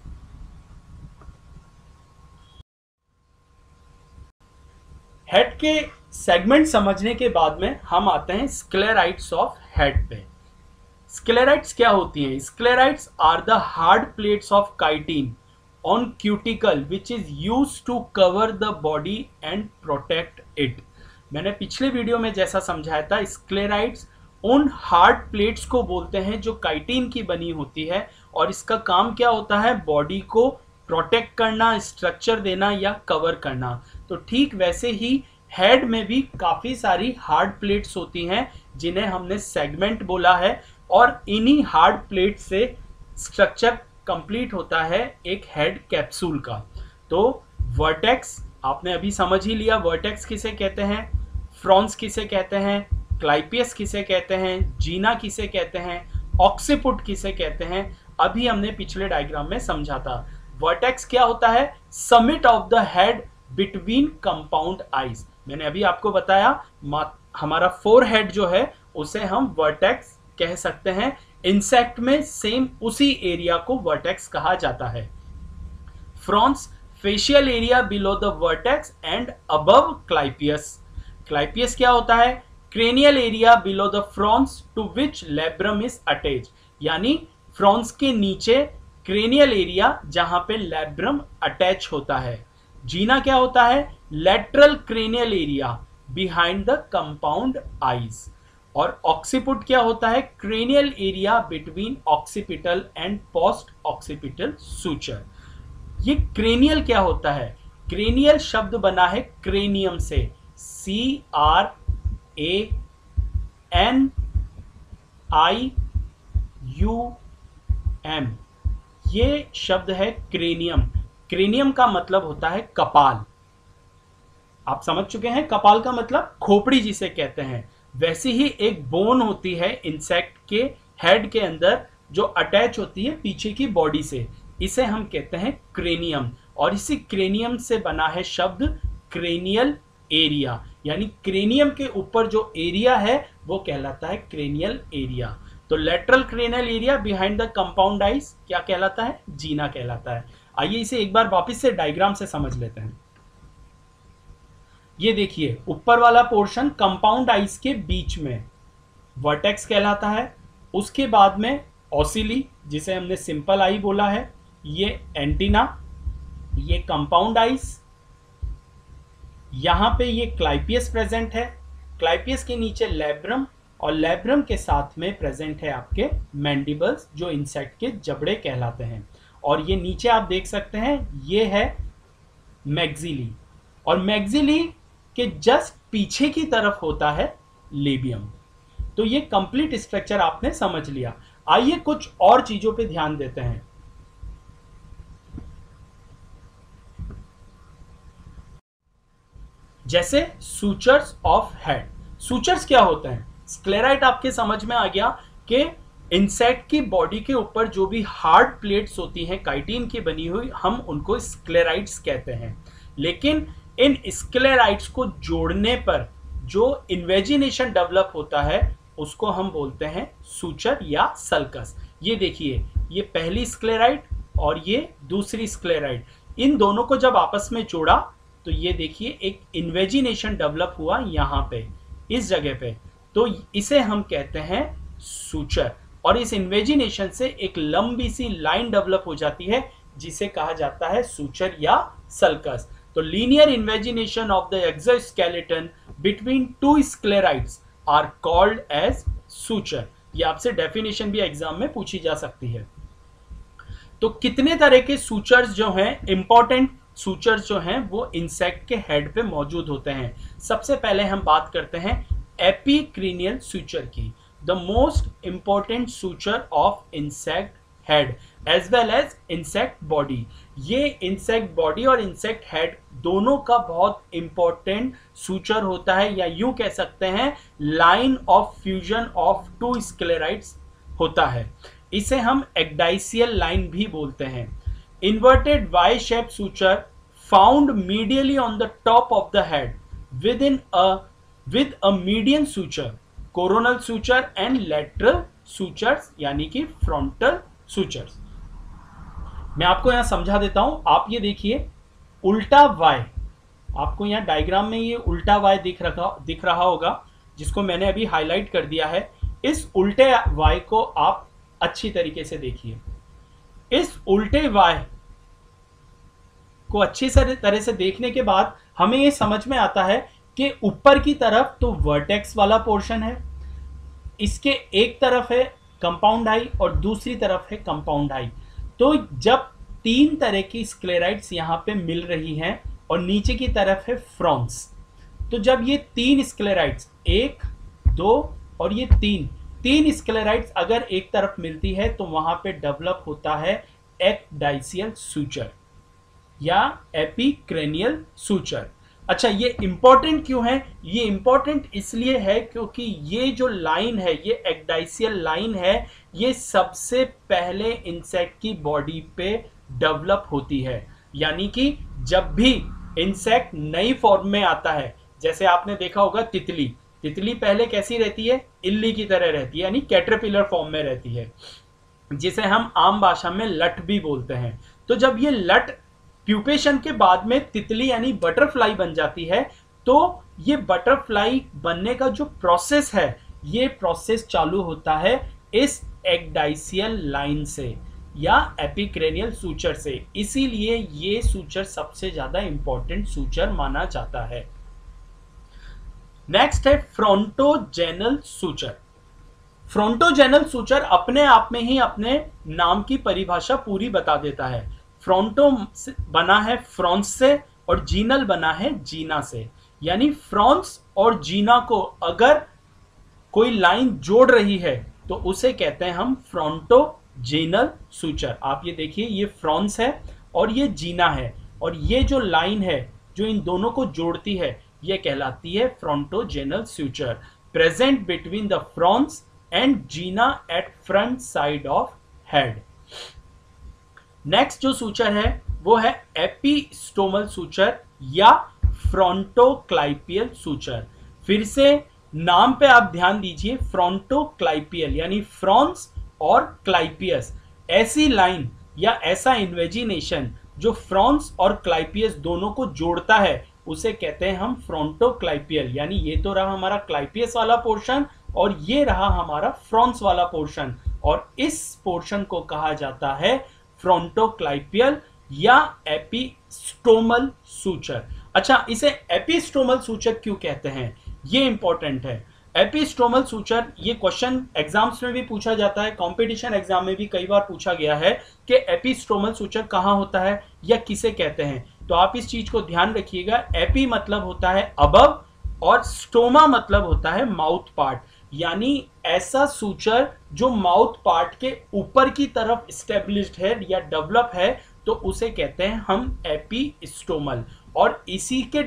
हेड के सेगमेंट समझने के बाद में हम आते हैं स्क्लेराइड्स ऑफ हेड पे। स्क्लेराइड्स क्या होती हैं? Sclerites are the hard plates of chitin on cuticle which is used to cover the body and protect it. मैंने पिछले वीडियो में जैसा समझाया था, स्क्लेराइड्स उन हार्ड प्लेट्स को बोलते हैं जो काइटिन की बनी होती है, और इसका काम क्या होता है? बॉडी को प्रोटेक्ट करना, स्ट्रक्चर देना या कवर करना। तो ठीक वैसे ही हेड में भी काफ़ी सारी हार्ड प्लेट्स होती हैं जिन्हें हमने सेगमेंट बोला है, और इन्हीं हार्ड प्लेट से स्ट्रक्चर कंप्लीट होता है एक हेड कैप्सूल का। तो वर्टेक्स आपने अभी समझ ही लिया, वर्टेक्स किसे कहते हैं, फ्रॉन्स किसे कहते हैं, क्लाइपियस किसे कहते हैं, जीना किसे कहते हैं, ऑक्सीपुट किसे कहते हैं, अभी हमने पिछले डायग्राम में समझा था। वर्टेक्स क्या होता है? Summit of the head between compound eyes. मैंने अभी आपको बताया, हमारा फोरहेड जो है उसे हम वर्टेक्स कह सकते हैं। इंसेक्ट में सेम उसी एरिया को वर्टेक्स कहा जाता है। Frons facial area below the vertex and above clypeus. Clypeus क्या होता है? Cranial area below the frons to which labrum is attach, यानी फ्रॉन्स के नीचे क्रेनियल एरिया जहां पे लैब्रम अटैच होता है। जीना क्या होता है? Lateral cranial area behind the compound eyes. और ऑक्सीपुट क्या होता है? Cranial area between occipital and post occipital suture. ये क्रेनियल क्या होता है? क्रेनियल शब्द बना है क्रेनियम से, CRANIUM, ये शब्द है क्रेनियम। क्रेनियम का मतलब होता है कपाल। आप समझ चुके हैं, कपाल का मतलब खोपड़ी जिसे कहते हैं। वैसी ही एक बोन होती है इंसेक्ट के हेड के अंदर जो अटैच होती है पीछे की बॉडी से, इसे हम कहते हैं क्रेनियम। और इसी क्रेनियम से बना है शब्द क्रेनियल एरिया, यानी क्रेनियम के ऊपर जो एरिया है वो कहलाता है क्रेनियल एरिया। तो lateral cranial area behind the compound eyes क्या कहलाता है? जीना कहलाता है। आइए इसे एक बार वापस से डायग्राम से समझ लेते हैं। ये देखिए, ऊपर वाला पोर्शन कंपाउंड आइज के बीच में वर्टेक्स कहलाता है। उसके बाद में ओसिली, जिसे हमने सिंपल आई बोला है, ये एंटीना, ये कंपाउंड आइज, यहां पे ये क्लाइपियस प्रेजेंट है, क्लाइपियस के नीचे लैब्रम, और लैब्रम के साथ में प्रेजेंट है आपके मैंडिबल्स जो इंसेक्ट के जबड़े कहलाते हैं। और ये नीचे आप देख सकते हैं, ये है मैक्सिली, और मैक्सिली के जस्ट पीछे की तरफ होता है लेबियम। तो ये कंप्लीट स्ट्रक्चर आपने समझ लिया। आइए कुछ और चीजों पे ध्यान देते हैं। जैसे सूचर्स ऑफ हेड। सूचर्स क्या होते हैं? स्क्लेराइड आपके समझ में आ गया कि इंसेक्ट की बॉडी के ऊपर जो भी हार्ड प्लेट्स होती हैं काइटिन की बनी हुई, हम उनको स्क्लेराइड्स कहते हैं। लेकिन इन स्क्लेराइड्स को जोड़ने पर जो इन्वेजिनेशन डेवलप होता है उसको हम बोलते हैं सूचर या सल्कस। ये देखिए, ये पहली स्क्लेराइड और ये दूसरी स्क्लेराइड, इन दोनों को जब आपस में जोड़ा तो ये देखिए एक इन्वेजिनेशन डेवलप हुआ यहाँ पे, इस जगह पे, तो इसे हम कहते हैं सूचर। और इस इन्वेजिनेशन से एक लंबी सी लाइन डेवलप हो जाती है जिसे कहा जाता है सूचर या सल्कस। तो linear invagination of the exoskeleton between two sclerites are called as suture. ये आपसे डेफिनेशन भी एग्जाम में पूछी जा सकती है। तो कितने तरह के सूचर्स जो हैं, इंपॉर्टेंट सूचर्स जो हैं, वो इंसेक्ट के हेड पे मौजूद होते हैं। सबसे पहले हम बात करते हैं एपिक्रीनियल सूचर की। The most important suture of insect head as well as insect body. ये इंसेक्ट बॉडी और इंसेक्ट हेड दोनों का बहुत इंपॉर्टेंट सूचर होता है, या यूं कह सकते हैं line of fusion of two sclerites होता है। इसे हम एक्डाइसियल लाइन भी बोलते हैं। Inverted Y shape suture found medially on the top of the head with a median suture, coronal suture and lateral sutures यानी कि frontal sutures। मैं आपको यहां समझा देता हूं। आप ये देखिए उल्टा Y, आपको यहां डायग्राम में ये उल्टा Y दिख रहा होगा, जिसको मैंने अभी हाईलाइट कर दिया है। इस उल्टे Y को आप अच्छी तरीके से देखिए। इस उल्टे Y को अच्छी तरह से देखने के बाद हमें ये समझ में आता है कि ऊपर की तरफ तो वर्टेक्स वाला पोर्शन है, इसके एक तरफ है कंपाउंड आई और दूसरी तरफ है कंपाउंड आई। तो जब तीन तरह की स्क्लेराइड्स यहां पे मिल रही हैं और नीचे की तरफ है फ्रॉन्स, तो जब ये तीन स्क्लेराइड्स, एक, दो और ये तीन स्क्लेराइड्स अगर एक तरफ मिलती है तो वहां पे डेवलप होता है एक्डाइसियल सूचर या एपिक्रेनियल सूचर। अच्छा, ये इंपॉर्टेंट क्यों है? ये इंपॉर्टेंट इसलिए है क्योंकि ये जो लाइन है, ये एक्डाइसियल लाइन है, ये सबसे पहले इंसेक्ट की बॉडी पे डेवलप होती है। यानी कि जब भी इंसेक्ट नई फॉर्म में आता है, जैसे आपने देखा होगा तितली पहले कैसी रहती है? इल्ली की तरह रहती है, यानी कैटरपिलर फॉर्म में रहती है, जिसे हम आम भाषा में लट भी बोलते हैं। तो जब ये लट प्यूपेशन के बाद में तितली यानी बटरफ्लाई बन जाती है, तो ये बटरफ्लाई बनने का जो प्रोसेस है, ये प्रोसेस चालू होता है इस एक्डाइसियल लाइन से या एपिक्रेनियल सूचर से। इसीलिए ये सूचर सबसे ज्यादा इंपॉर्टेंट सूचर माना जाता है। नेक्स्ट है फ्रंटोजेनल सूचर। फ्रंटोजेनल सूचर अपने आप में ही अपने नाम की परिभाषा पूरी बता देता है। फ्रंटो बना है फ्रॉन्स से और जीनल बना है जीना से, यानी फ्रॉन्स और जीना को अगर कोई लाइन जोड़ रही है तो उसे कहते हैं हम फ्रंटोजेनल सूचर। आप ये देखिए, ये फ्रॉन्स है और ये जीना है, और ये जो लाइन है जो इन दोनों को जोड़ती है, ये कहलाती है frontogenal suture, present between the frons and gena at front side of head. Next जो सूचर है वो है एपिस्टोमल सूचर या फ्रंटोक्लाइपियल सूचर। फिर से नाम पे आप ध्यान दीजिए, फ्रंटोक्लाइपियल यानी फ्रॉन्स और क्लाइपियस, ऐसी लाइन या ऐसा इन्वेजिनेशन जो फ्रॉन्स और क्लाइपियस दोनों को जोड़ता है, उसे कहते हैं हम फ्रंटोक्लाइपियल। यानी ये तो रहा हमारा क्लाइपियस वाला पोर्शन और ये रहा हमारा फ्रॉन्स वाला पोर्शन, और इस पोर्शन को कहा जाता है फ्रंटोक्लाइपियल या एपिस्टोमल सूचर। अच्छा, इसे एपिस्टोमल सूचर क्यों कहते हैं, ये इंपॉर्टेंट है। एपिस्टोमल सूचर, ये क्वेश्चन एग्जाम्स में भी पूछा जाता है, कंपटीशन एग्जाम में भी कई बार पूछा गया है कि एपिस्टोमल सूचर कहाँ होता है या किसे कहते हैं। तो आप इस चीज को ध्यान रखिएगा। एपी मतलब होता है अबव और स्टोमा मतलब होता है माउथ पार्ट, यानी ऐसा सूचर जो माउथ पार्ट के ऊपर की तरफ स्टेब्लिश्ड है या डेवलप है, तो उसे कहते हैं हम एपिस्टोमल। और इसी के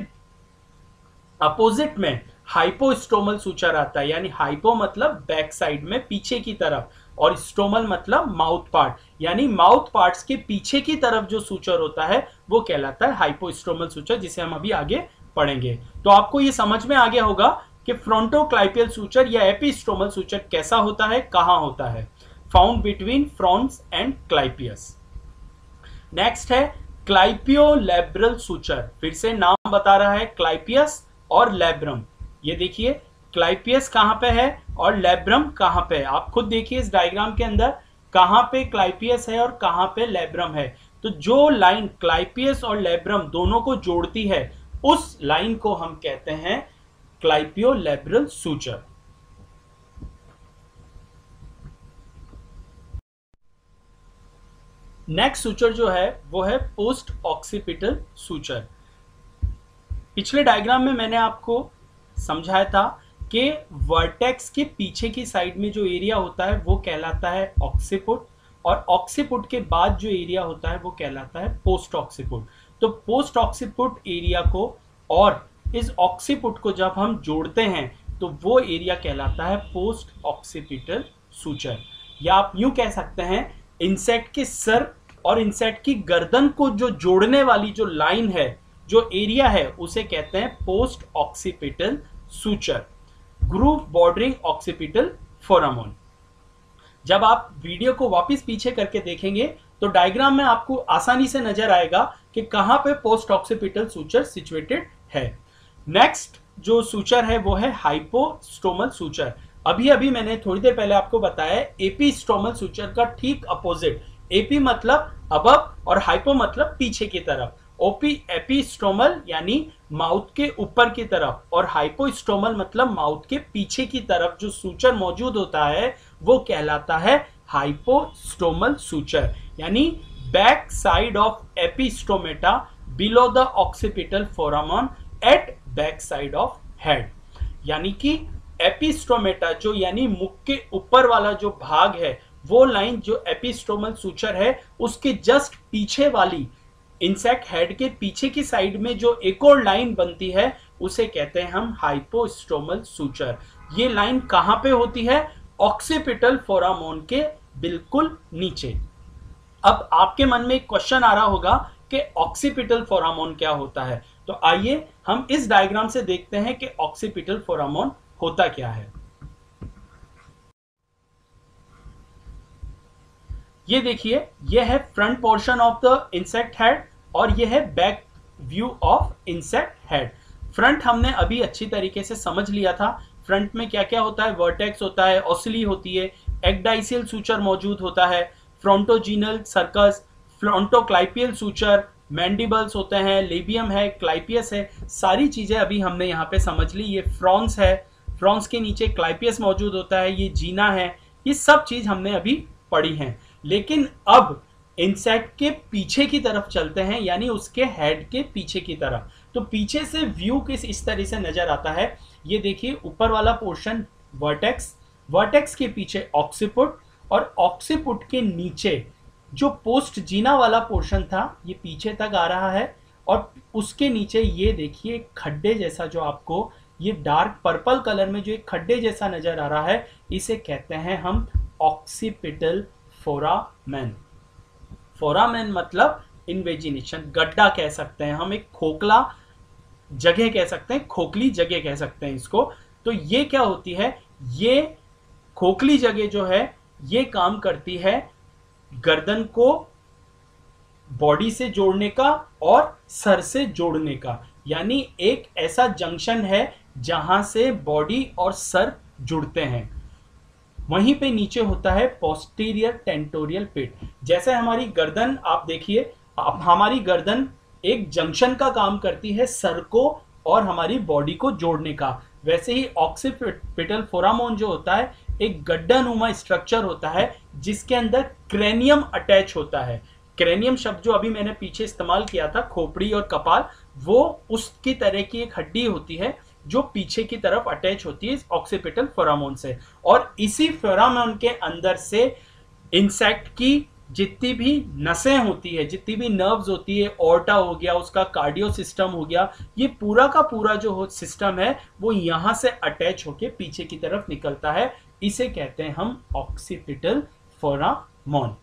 अपोजिट में हाइपोस्टोमल सूचर आता है, यानी हाइपो मतलब बैक साइड में पीछे की तरफ, और स्टोमल मतलब माउथ पार्ट, यानी माउथ पार्ट्स के पीछे की तरफ जो सूचर होता है वो कहलाता है हाइपोस्टोमल सूचर, जिसे हम अभी आगे पढ़ेंगे। तो आपको ये समझ में आ गया होगा कि फ्रंटोक्लाइपियल सूचर या एपिस्टोमल सूचर कैसा होता है, कहां होता है। Found between frons and clypeus. Next है क्लाइपियोलैब्रल सूचर। फिर से नाम बता रहा है, क्लाइपियस और लैब्रम। ये देखिए, क्लाइपियस कहां पे है और लैब्रम कहां पे है। आप खुद देखिए इस डायग्राम के अंदर कहां पे क्लाइपियस है और कहां पे लैब्रम है। तो जो लाइन क्लाइपियस और लैब्रम दोनों को जोड़ती है, उस लाइन को हम कहते हैं क्लाइपियोलैब्रल सूचर। नेक्स्ट सूचर जो है वो है पोस्ट ऑक्सीपिटल सूचर। पिछले डायग्राम में मैंने आपको समझाया था कि वर्टेक्स के पीछे की साइड में जो एरिया होता है वो कहलाता है ऑक्सीपुट, और ऑक्सीपुट के बाद जो एरिया होता है वो कहलाता है पोस्ट ऑक्सीपुट। तो पोस्ट ऑक्सीपुट एरिया को और इस ऑक्सीपुट को जब हम जोड़ते हैं तो वो एरिया कहलाता है पोस्ट ऑक्सीपिटल सूचर। या आप यूं कह सकते हैं इंसेक्ट के सर और इंसेक्ट की गर्दन को जो जोड़ने वाली जो लाइन है, जो एरिया है, उसे कहते हैं post occipital suture, groove bordering occipital foramen. जब आप वीडियो को वापस पीछे करके देखेंगे तो डायग्राम में आपको आसानी से नजर आएगा कि कहां पे पोस्ट ऑक्सीपिटल सूचर सिचुएटेड है। नेक्स्ट जो सूचर है वो है हाइपोस्टोमल सूचर। अभी अभी मैंने थोड़ी देर पहले आपको बताया एपिस्टोमल सूचर का ठीक अपोजिट। एपी मतलब अबव और हाइपो मतलब पीछे की तरफ। एपिस्टोमल यानी माउथ के ऊपर की तरफ और हाइपोस्टोमल मतलब माउथ के पीछे की तरफ जो सूचर मौजूद होता है वो कहलाता है हाइपोस्टोमल सूचर, यानी back side of epistomata below the occipital foramen at back side of head. यानी कि एपिस्टोमेटा जो यानी मुख के ऊपर वाला जो भाग है वो लाइन जो एपिस्टोमल सूचर है उसके जस्ट पीछे वाली इंसेक्ट हेड के पीछे की साइड में जो एक और लाइन बनती है उसे कहते हैं हम हाइपोस्टोमल सूचर। ये लाइन कहां पे होती है? ऑक्सीपिटल फोरामन के बिल्कुल नीचे। अब आपके मन में एक क्वेश्चन आ रहा होगा कि ऑक्सीपिटल फोरामन क्या होता है, तो आइए हम इस डायग्राम से देखते हैं कि ऑक्सीपिटल फोरामन होता क्या है। ये देखिए, ये है front portion of the insect head और ये है back view of insect head. Front हमने अभी अच्छी तरीके से समझ लिया था। फ्रंट में क्या क्या होता है? वर्टेक्स होता है, ओसिली होती है, एक्डाइसियल सूचर मौजूद होता है, frontogenal sulcus, frontoclypeal suture, mandibles होते हैं, लेबियम है, क्लाइपियस है। सारी चीजें अभी हमने यहाँ पे समझ ली। ये फ्रॉन्स है, फ्रॉन्स के नीचे क्लाइपियस मौजूद होता है, ये जीना है, ये सब चीज हमने अभी पढ़ी है। लेकिन अब इंसेक्ट के पीछे की तरफ चलते हैं, यानी उसके हेड के पीछे की तरफ। तो पीछे से व्यू किस इस तरह से नजर आता है, ये देखिए, ऊपर वाला पोर्शन वर्टेक्स, वर्टेक्स के पीछे ऑक्सीपुट और ऑक्सीपुट के नीचे जो पोस्ट जीना वाला पोर्शन था ये पीछे तक आ रहा है और उसके नीचे ये देखिए खड्डे जैसा जो आपको ये डार्क पर्पल कलर में जो एक खड्डे जैसा नजर आ रहा है इसे कहते हैं हम ऑक्सीपिटल फोरामेन। फोरामेन मतलब इन्वेजिनेशन, गड्ढा कह सकते हैं हम, एक खोखला जगह कह सकते हैं, खोखली जगह कह सकते हैं इसको। तो ये क्या होती है? ये खोखली जगह जो है ये काम करती है गर्दन को बॉडी से जोड़ने का और सर से जोड़ने का, यानी एक ऐसा जंक्शन है जहां से बॉडी और सर जुड़ते हैं। वहीं पे नीचे होता है पोस्टीरियर टेंटोरियल पिट। जैसे हमारी गर्दन, आप देखिए, हमारी गर्दन एक जंक्शन का काम करती है सर को और हमारी बॉडी को जोड़ने का, वैसे ही ऑक्सीपिटल फोरामन जो होता है एक गड्ढानुमा स्ट्रक्चर होता है जिसके अंदर क्रेनियम अटैच होता है। क्रेनियम शब्द जो अभी मैंने पीछे इस्तेमाल किया था, खोपड़ी और कपाल, वो उसकी तरह की एक हड्डी होती है जो पीछे की तरफ अटैच होती है ऑक्सीपिटल फोरामन से। और इसी फोरामन के अंदर से इंसेक्ट की जितनी भी नसें होती है, जितनी भी नर्व्स होती है, ऑर्टा हो गया, उसका कार्डियो सिस्टम हो गया, ये पूरा का पूरा जो सिस्टम है वो यहाँ से अटैच होके पीछे की तरफ निकलता है। इसे कहते हैं हम ऑक्सीपिटल फोरामन।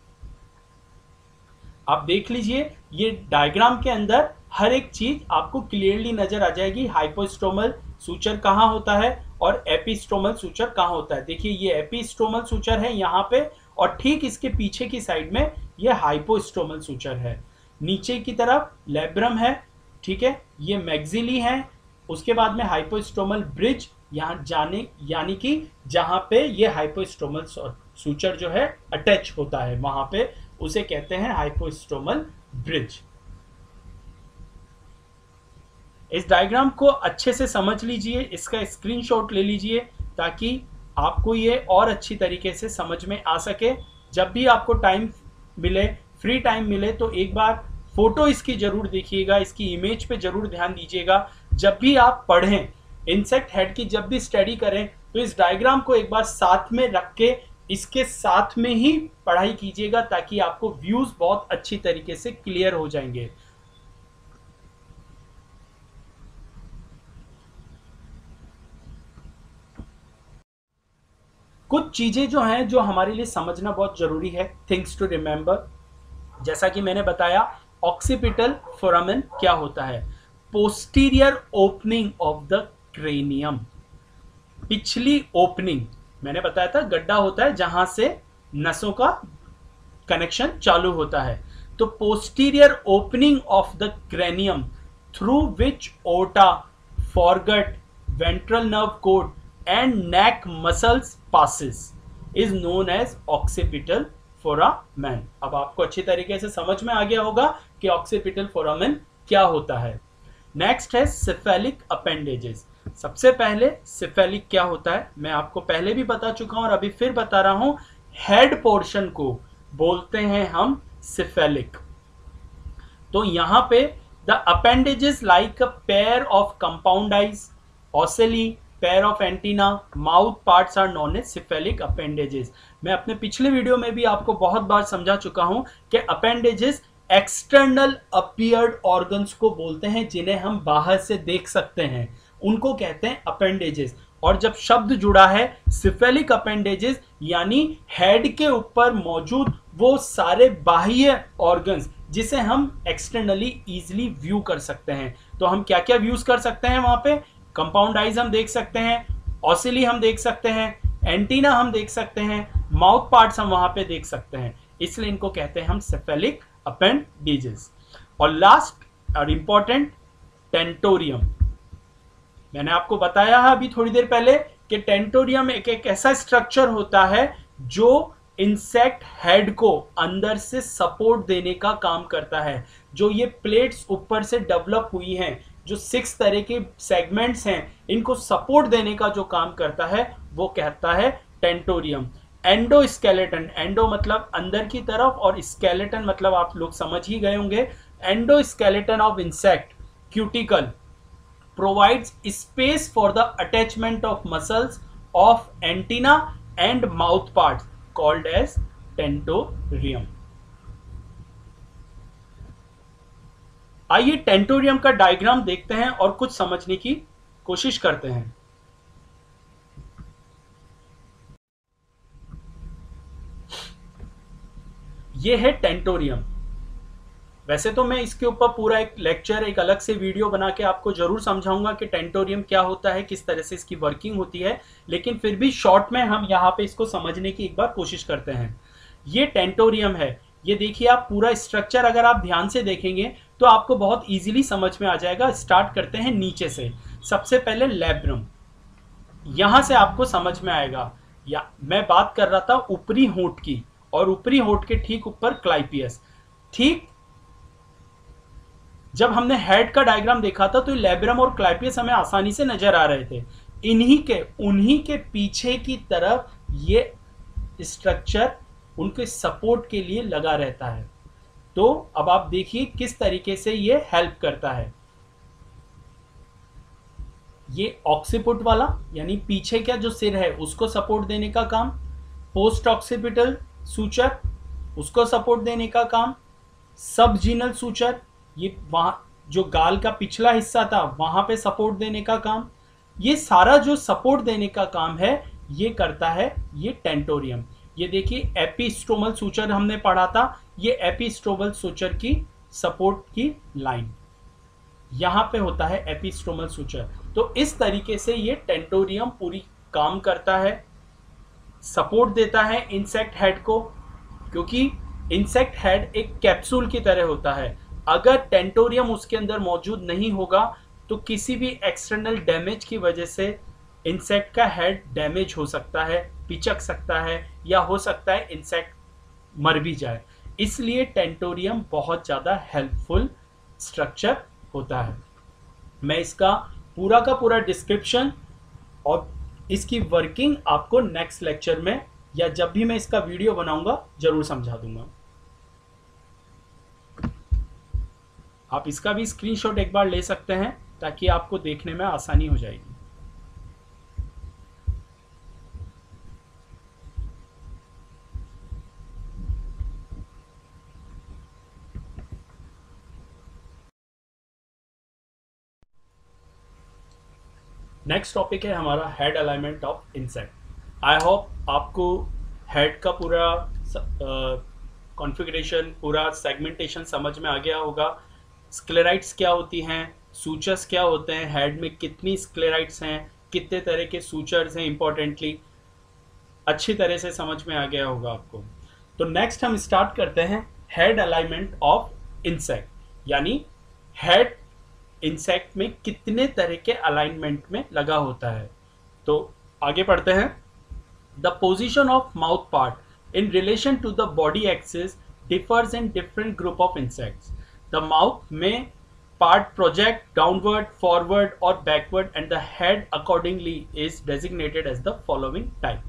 आप देख लीजिए, ये डायग्राम के अंदर हर एक चीज आपको क्लियरली नजर आ जाएगी। हाइपोस्टोमल सूचर कहाँ होता है और एपिस्टोमल सूचर कहाँ होता है। देखिए, ये एपिस्टोमल सूचर है यहाँ पे और ठीक इसके पीछे की साइड में ये हाइपोस्टोमल सूचर है। नीचे की तरफ लेब्रम है, ठीक है, ये मैक्सिली है। उसके बाद में हाइपोस्टोमल ब्रिज यहाँ जाने, यानी कि जहाँ पे ये हाइपोस्टोमल सूचर जो है अटैच होता है वहां पे उसे कहते हैं हाइपोस्टोमल ब्रिज। इस डायग्राम को अच्छे से समझ लीजिए, इसका स्क्रीनशॉट ले लीजिए ताकि आपको ये और अच्छी तरीके से समझ में आ सके। जब भी आपको टाइम मिले, फ्री टाइम मिले, तो एक बार फोटो इसकी जरूर देखिएगा, इसकी इमेज पे जरूर ध्यान दीजिएगा। जब भी आप पढ़ें, इंसेक्ट हेड की जब भी स्टडी करें, तो इस डायग्राम को एक बार साथ में रख के इसके साथ में ही पढ़ाई कीजिएगा ताकि आपको व्यूज बहुत अच्छी तरीके से क्लियर हो जाएंगे। कुछ चीजें जो हैं जो हमारे लिए समझना बहुत जरूरी है, थिंग्स टू रिमेंबर। जैसा कि मैंने बताया, ऑक्सीपिटल फोरामेन क्या होता है? Posterior opening of the cranium, पिछली ओपनिंग। मैंने बताया था गड्ढा होता है जहां से नसों का कनेक्शन चालू होता है। तो posterior opening of the cranium through which aorta, foregut, ventral nerve cord and neck muscles passes is known as occipital foramen. अब आपको अच्छी तरीके से समझ में आ गया होगा कि ऑक्सीपिटल फोरामेन क्या होता है। नेक्स्ट है सिफेलिक अपेंडेजेस। सबसे पहले सिफेलिक क्या होता है मैं आपको पहले भी बता चुका हूं और अभी फिर बता रहा हूं। हेड पोर्शन को बोलते हैं हम सिफेलिक। तो यहां पे the appendages like a pair of compound eyes, ocelli, pair of antenna, mouth parts are known as cephalic appendages. मैं अपने पिछले वीडियो में भी आपको बहुत बार समझा चुका हूं कि अपेंडेजेस एक्सटर्नल अपीयर्ड ऑर्गन्स को बोलते हैं, जिन्हें हम बाहर से देख सकते हैं, उनको कहते हैं अपेंडेजेस। और जब शब्द जुड़ा है सिफेलिक अपेंडेजेस, यानी हेड के ऊपर मौजूद वो सारे बाह्य ऑर्गन्स जिसे हम एक्सटर्नली इजीली व्यू कर सकते हैं। तो हम क्या क्या व्यूज कर सकते हैं वहां पे? कंपाउंड आइज हम देख सकते हैं, ऑसिली हम देख सकते हैं, एंटीना हम देख सकते हैं, माउथ पार्ट्स हम वहां पे देख सकते हैं, इसलिए इनको कहते हैं हम सिफेलिक अपेंडेजेस। और लास्ट और इंपॉर्टेंट, टेंटोरियम। मैंने आपको बताया है अभी थोड़ी देर पहले कि टेंटोरियम एक ऐसा स्ट्रक्चर होता है जो इंसेक्ट हेड को अंदर से सपोर्ट देने का काम करता है। जो ये प्लेट्स ऊपर से डेवलप हुई हैं, जो 6 तरह के सेगमेंट्स हैं, इनको सपोर्ट देने का जो काम करता है वो कहता है टेंटोरियम। एंडोस्केलेटन, एंडो मतलब अंदर की तरफ और स्केलेटन मतलब आप लोग समझ ही गए होंगे। Endoskeleton of insect cuticle provides space for the attachment of muscles of antenna and mouth parts called as tentorium। आइए टेंटोरियम का डायग्राम देखते हैं और कुछ समझने की कोशिश करते हैं। यह है टेंटोरियम। वैसे तो मैं इसके ऊपर पूरा एक लेक्चर, एक अलग से वीडियो बना के आपको जरूर समझाऊंगा कि टेंटोरियम क्या होता है, किस तरह से इसकी वर्किंग होती है, लेकिन फिर भी शॉर्ट में हम यहाँ पे इसको समझने की एक बार कोशिश करते हैं। ये टेंटोरियम है। ये देखिए आप पूरा स्ट्रक्चर अगर आप ध्यान से देखेंगे तो आपको बहुत इजीली समझ में आ जाएगा। स्टार्ट करते हैं नीचे से। सबसे पहले लैब्रम, यहां से आपको समझ में आएगा। या मैं बात कर रहा था ऊपरी होंठ की, और ऊपरी होंठ के ठीक ऊपर क्लाइपियस। ठीक जब हमने हेड का डायग्राम देखा था तो लैब्रम और क्लाइपियस हमें आसानी से नजर आ रहे थे। उन्हीं के पीछे की तरफ ये स्ट्रक्चर उनके सपोर्ट के लिए लगा रहता है। तो अब आप देखिए किस तरीके से ये हेल्प करता है। ये ऑक्सीपुट वाला यानी पीछे का जो सिर है उसको सपोर्ट देने का काम, पोस्ट ऑक्सीपिटल सूचर उसको सपोर्ट देने का काम, सबजीनल सूचर ये वहां जो गाल का पिछला हिस्सा था वहां पे सपोर्ट देने का काम। ये सारा जो सपोर्ट देने का काम है ये करता है ये टेंटोरियम। ये देखिए एपिस्टोमल सूचर हमने पढ़ा था, ये एपिस्टोमल सूचर की सपोर्ट की लाइन यहां पे होता है एपिस्टोमल सूचर। तो इस तरीके से ये टेंटोरियम पूरी काम करता है, सपोर्ट देता है इंसेक्ट हेड को, क्योंकि इंसेक्ट हेड एक कैप्सूल की तरह होता है। अगर टेंटोरियम उसके अंदर मौजूद नहीं होगा तो किसी भी एक्सटर्नल डैमेज की वजह से इंसेक्ट का हेड डैमेज हो सकता है, पिचक सकता है, या हो सकता है इंसेक्ट मर भी जाए। इसलिए टेंटोरियम बहुत ज़्यादा हेल्पफुल स्ट्रक्चर होता है। मैं इसका पूरा का पूरा डिस्क्रिप्शन और इसकी वर्किंग आपको नेक्स्ट लेक्चर में या जब भी मैं इसका वीडियो बनाऊंगा जरूर समझा दूंगा। आप इसका भी स्क्रीनशॉट एक बार ले सकते हैं ताकि आपको देखने में आसानी हो जाएगी। नेक्स्ट टॉपिक है हमारा head alignment of insect. I hope आपको हेड का पूरा कॉन्फ़िगरेशन, पूरा सेगमेंटेशन समझ में आ गया होगा। स्क्लेराइड्स क्या होती हैं, सूचर्स क्या होते हैं, हेड में कितनी स्क्लेराइड्स हैं, कितने तरह के सूचर्स हैं, इंपॉर्टेंटली अच्छी तरह से समझ में आ गया होगा आपको। तो नेक्स्ट हम स्टार्ट करते हैं हेड अलाइनमेंट ऑफ इंसेक्ट, यानी हेड इंसेक्ट में कितने तरह के अलाइनमेंट में लगा होता है। तो आगे पढ़ते हैं। The position of mouth part in relation to the body axis differs in different group of insects. The mouth में पार्ट प्रोजेक्ट डाउनवर्ड, फॉरवर्ड और backward and the head accordingly is designated as the following type.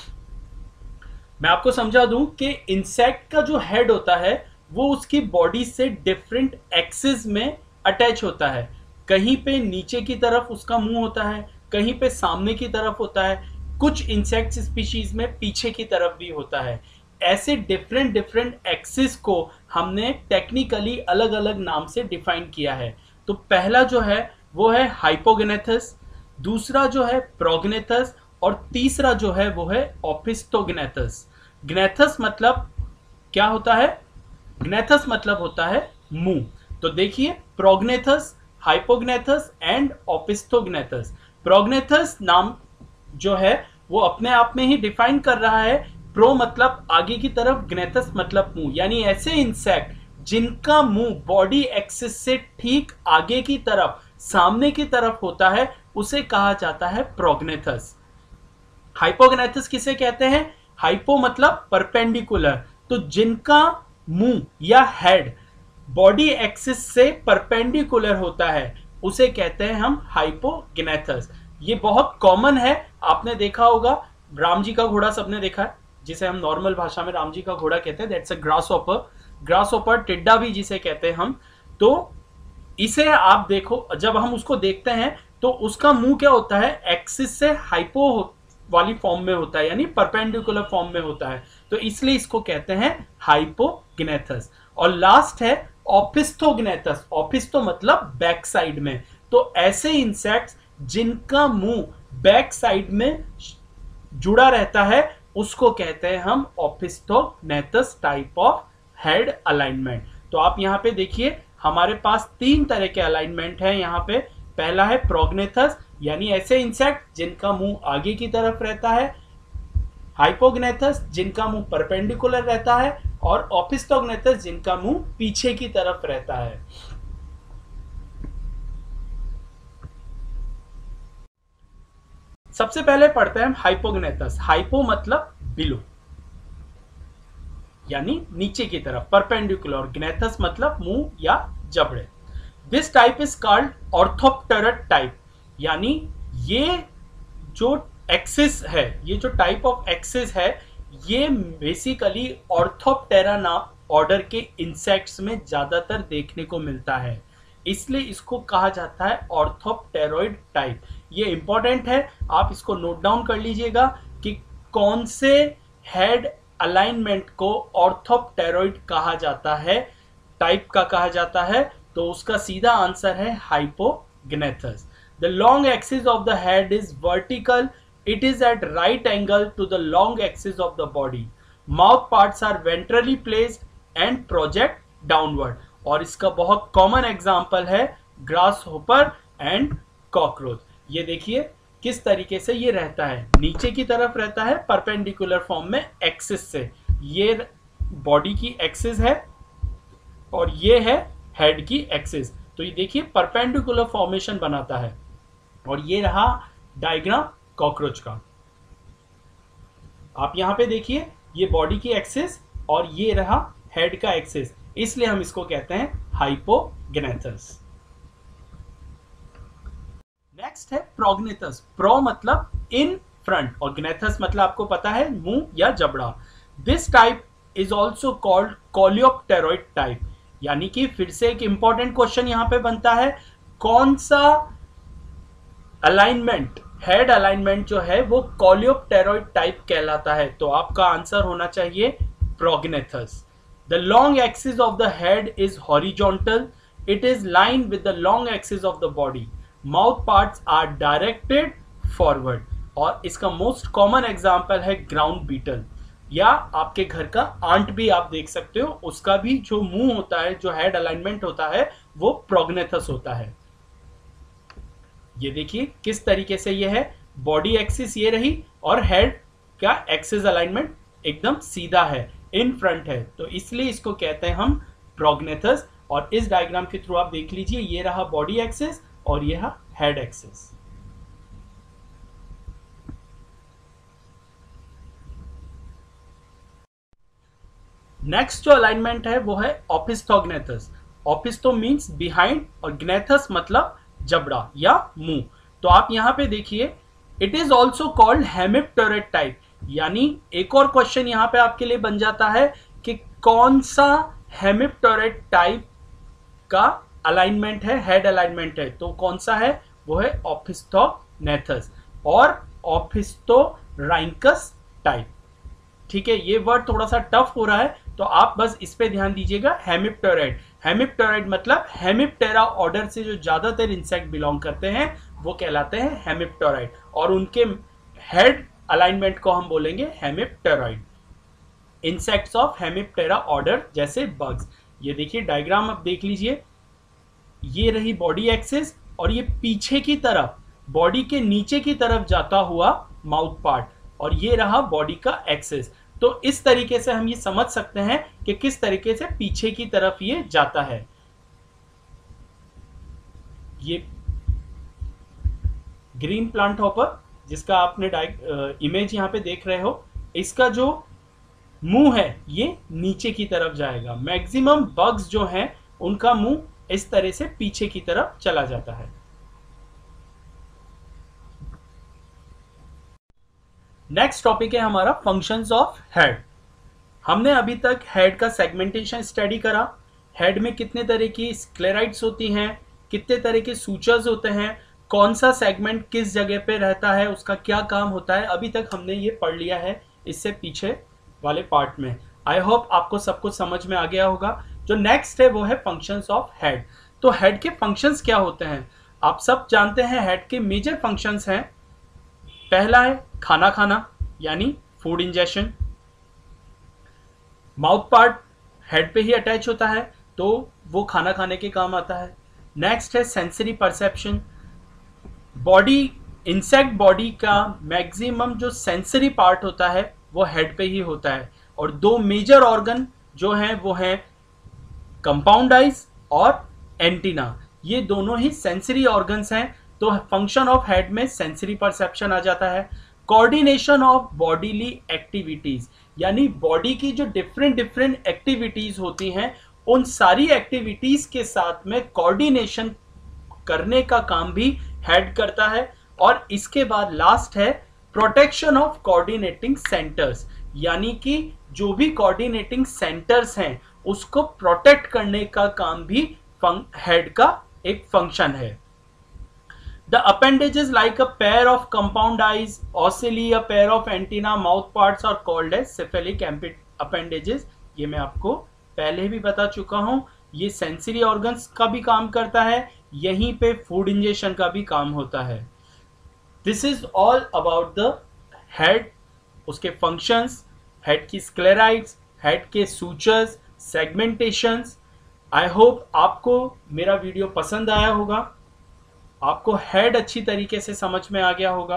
मैं आपको समझा दूं कि insect का जो head होता है वो उसकी बॉडी से डिफरेंट एक्सिस में अटैच होता है। कहीं पे नीचे की तरफ उसका मुंह होता है, कहीं पे सामने की तरफ होता है, कुछ इंसेक्ट स्पीशीज में पीछे की तरफ भी होता है। ऐसे डिफरेंट डिफरेंट एक्सिस को हमने टेक्निकली अलग अलग नाम से डिफाइन किया है। तो पहला जो है वो है हाइपोगनेथस, दूसरा जो है प्रोगनेथस और तीसरा जो है वो है ओपिस्टोगनेथस। ग्नेथस मतलब क्या होता है? ग्नेथस मतलब होता है मुंह। तो देखिए, प्रोगनेथस, हाइपोगनेथस एंड ओपिस्टोगनेथस। प्रोगनेथस नाम जो है वो अपने आप में ही डिफाइन कर रहा है, प्रो मतलब आगे की तरफ, ग्नेथस मतलब मुंह, यानी ऐसे इंसेक्ट जिनका मुंह बॉडी एक्सिस से ठीक आगे की तरफ, सामने की तरफ होता है, उसे कहा जाता है प्रोगनेथस। हाइपोगनेथस किसे कहते हैं? हाइपो मतलब परपेंडिकुलर, तो जिनका मुंह या हेड बॉडी एक्सिस से परपेंडिकुलर होता है उसे कहते हैं हम हाइपोगनेथस। ये बहुत कॉमन है, आपने देखा होगा। राम जी का घोड़ा सबने देखा है, जिसे हम नॉर्मल भाषा में राम जी का घोड़ा कहते हैं, दैट्स अ ग्रासहॉपर। ग्रासहॉपर, टिड्डा भी जिसे कहते हैं हम। तो इसे आप देखो, जब हम उसको देखते हैं तो उसका मुंह क्या होता है? एक्सिस से हाइपो वाली फॉर्म में होता है, यानी परपेंडिकुलर फॉर्म में होता है, तो इसलिए इसको कहते हैं हाइपोगनेथस। और लास्ट है ओपिस्थोगनेथस। ओपिस्थो मतलब बैक साइड में, तो ऐसे इंसेक्ट्स जिनका मुंह बैक साइड में जुड़ा रहता है उसको कहते हैं हम opisthognathous type of head alignment. तो आप यहाँ पे देखिए, हमारे पास तीन तरह के अलाइनमेंट हैं यहाँ पे। पहला है प्रोगनेथस, यानी ऐसे इंसेक्ट जिनका मुंह आगे की तरफ रहता है, हाइपोगनेथस जिनका मुंह परपेंडिकुलर रहता है, और ओपिस्थोगनेथस जिनका मुंह पीछे की तरफ रहता है। सबसे पहले पढ़ते हैं हम हाइपोगनेथस। हाइपो मतलब बिलो, यानी नीचे की तरफ, परपेंडिकुलर। ग्नेथस मतलब मुंह या जबड़े। This type is called orthopterous type, यानी ये जो एक्सिस है, ये जो टाइप ऑफ एक्सिस है, ये बेसिकली ऑर्थोप्टेरा नाम ऑर्डर के इंसेक्ट्स में ज्यादातर देखने को मिलता है, इसलिए इसको कहा जाता है ऑर्थोप्टेरॉइड टाइप। ये इंपॉर्टेंट है, आप इसको नोट डाउन कर लीजिएगा कि कौन से हेड अलाइनमेंट को ऑर्थोप्टेरॉइड कहा जाता है, टाइप का कहा जाता है। तो उसका सीधा आंसर है hypognathous. The long axis of the head is vertical, it is at right angle to the long axis of the body. Mouth parts are ventrally placed and project downward. और इसका बहुत कॉमन एग्जाम्पल है grasshopper and cockroach. ये देखिए किस तरीके से ये रहता है, नीचे की तरफ रहता है परपेंडिकुलर फॉर्म में एक्सिस से। ये बॉडी की एक्सिस है और ये है हेड की एक्सिस, तो ये देखिए परपेंडिकुलर फॉर्मेशन बनाता है। और ये रहा डायग्राम कॉकरोच का। आप यहां पे देखिए, ये बॉडी की एक्सिस और ये रहा हेड का एक्सिस, इसलिए हम इसको कहते हैं हाइपोगनेथस। नेक्स्ट है प्रोगनेथस। प्रो मतलब इन फ्रंट और ग्नेथस मतलब आपको पता है मुंह या जबड़ा। This type is also called coleopteroid type, यानी कि फिर से एक इंपॉर्टेंट क्वेश्चन यहां पे बनता है, कौन सा अलाइनमेंट, हेड अलाइनमेंट जो है वो कोलियोप्टेरॉइड टाइप कहलाता है? तो आपका आंसर होना चाहिए prognathous. The long axis of the head is horizontal, it is line with the long axis of the body. Mouth parts are directed forward. और इसका मोस्ट कॉमन एग्जाम्पल है ग्राउंड बीटल, या आपके घर का आंट भी आप देख सकते हो, उसका भी जो मुंह होता है, जो हेड अलाइनमेंट होता है, वो प्रोग्नेथस होता है। ये देखिए किस तरीके से ये है, बॉडी एक्सिस ये रही और हेड का एक्सिस अलाइनमेंट एकदम सीधा है, इन फ्रंट है, तो इसलिए इसको कहते हैं हम प्रोग्नेथस। और इस डायग्राम के थ्रू आप देख लीजिए, ये रहा बॉडी एक्सिस और ये रहा हेड एक्सिस। नेक्स्ट जो अलाइनमेंट है वो है ओपिस्थोग्नेथस। ओपिस्थो मींस बिहाइंड और ग्नेथस मतलब जबड़ा या मुंह। तो आप यहां पे देखिए, it is also called hemipteroid type. यानी एक और क्वेश्चन यहां पे आपके लिए बन जाता है कि कौन सा हेमिप्टेरोइड टाइप का अलाइनमेंट है, हेड अलाइनमेंट है, तो कौन सा है, वो है ओपिस्थोग्नेथस और ओपिस्थोराइंकस टाइप। ठीक है, ये वर्ड थोड़ा सा टफ हो रहा है, तो आप बस इस पे ध्यान दीजिएगा। हेमिप्टेरोइड, हेमिप्टेरोइड मतलब हेमिप्टेरा ऑर्डर से जो ज्यादातर इंसेक्ट बिलोंग करते हैं वो कहलाते हैं हेमिप्टेरोइड, और उनके हेड अलाइनमेंट को हम बोलेंगे hemipteroid. Insects of Hemiptera order जैसे बग्स। ये देखिए डायग्राम आप देख लीजिए, ये रही बॉडी एक्सिस और ये पीछे की तरफ, बॉडी के नीचे की तरफ जाता हुआ माउथ पार्ट, और ये रहा बॉडी का एक्सिस। तो इस तरीके से हम ये समझ सकते हैं कि किस तरीके से पीछे की तरफ ये जाता है। ये ग्रीन प्लांट हॉपर जिसका आपने इमेज यहां पे देख रहे हो, इसका जो मुंह है ये नीचे की तरफ जाएगा। मैक्सिमम बग्स जो हैं उनका मुंह इस तरह से पीछे की तरफ चला जाता है। नेक्स्ट टॉपिक है हमारा फंक्शंस ऑफ हेड। हमने अभी तक हेड का सेगमेंटेशन स्टडी करा, हेड में कितने तरह की स्क्लेराइड्स होती हैं, कितने तरह के सूचर्स होते हैं, कौन सा सेगमेंट किस जगह पे रहता है, उसका क्या काम होता है, अभी तक हमने ये पढ़ लिया है इससे पीछे वाले पार्ट में। आई होप आपको सब कुछ समझ में आ गया होगा। जो नेक्स्ट है वो है फंक्शंस ऑफ हेड। तो हेड के फंक्शंस क्या होते हैं, आप सब जानते हैं। हेड के मेजर फंक्शंस हैं, पहला है खाना खाना यानी food ingestion. Mouth part head पे ही अटैच होता है तो वो खाना खाने के काम आता है। नेक्स्ट है sensory perception. Body, insect body का मैक्सिमम जो सेंसरी पार्ट होता है वो हेड पे ही होता है, और दो मेजर ऑर्गन जो हैं वो हैं कंपाउंड आइज और एंटीना। ये दोनों ही सेंसरी ऑर्गन्स हैं, तो फंक्शन ऑफ हेड में सेंसरी परसेप्शन आ जाता है। कोऑर्डिनेशन ऑफ बॉडीली एक्टिविटीज, यानी बॉडी की जो डिफरेंट डिफरेंट एक्टिविटीज होती हैं उन सारी एक्टिविटीज के साथ में कोऑर्डिनेशन करने का काम भी हेड करता है। और इसके बाद लास्ट है प्रोटेक्शन ऑफ कोऑर्डिनेटिंग सेंटर्स, यानी कि जो भी कोऑर्डिनेटिंग सेंटर्स हैं उसको प्रोटेक्ट करने का काम भी हेड का एक फंक्शन है। The appendages like a pair of compound eyes, ocelli, a pair of antenna, mouth parts are called as cephalic appendages। ये मैं आपको पहले भी बता चुका हूं। ये सेंसरी ऑर्गन्स का भी काम करता है, यहीं पे फूड इंजेशन का भी काम होता है। This is all about the head, उसके फंक्शंस, हेड की स्क्लेराइड्स, हेड के सूचर्स, सेगमेंटेशंस। आई होप आपको मेरा वीडियो पसंद आया होगा, आपको हेड अच्छी तरीके से समझ में आ गया होगा।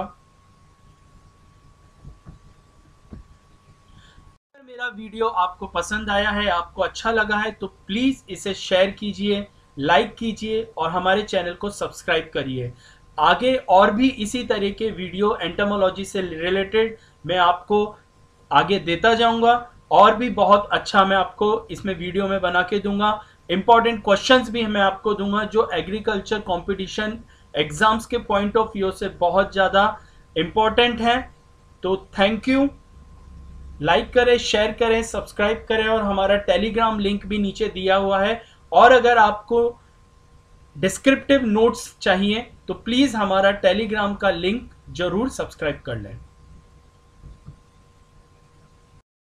अगर मेरा वीडियो आपको पसंद आया है, आपको अच्छा लगा है, तो प्लीज इसे शेयर कीजिए, लाइक कीजिए और हमारे चैनल को सब्सक्राइब करिए। आगे और भी इसी तरह के वीडियो एंटोमोलॉजी से रिलेटेड मैं आपको आगे देता जाऊंगा, और भी बहुत अच्छा मैं आपको इसमें वीडियो में बना के दूंगा। इंपॉर्टेंट क्वेश्चंस भी मैं आपको दूंगा जो एग्रीकल्चर कंपटीशन एग्जाम्स के पॉइंट ऑफ व्यू से बहुत ज़्यादा इंपॉर्टेंट हैं। तो थैंक यू, लाइक करें, शेयर करें, सब्सक्राइब करें, और हमारा टेलीग्राम लिंक भी नीचे दिया हुआ है। और अगर आपको डिस्क्रिप्टिव नोट्स चाहिए तो प्लीज़ हमारा टेलीग्राम का लिंक जरूर सब्सक्राइब कर लें।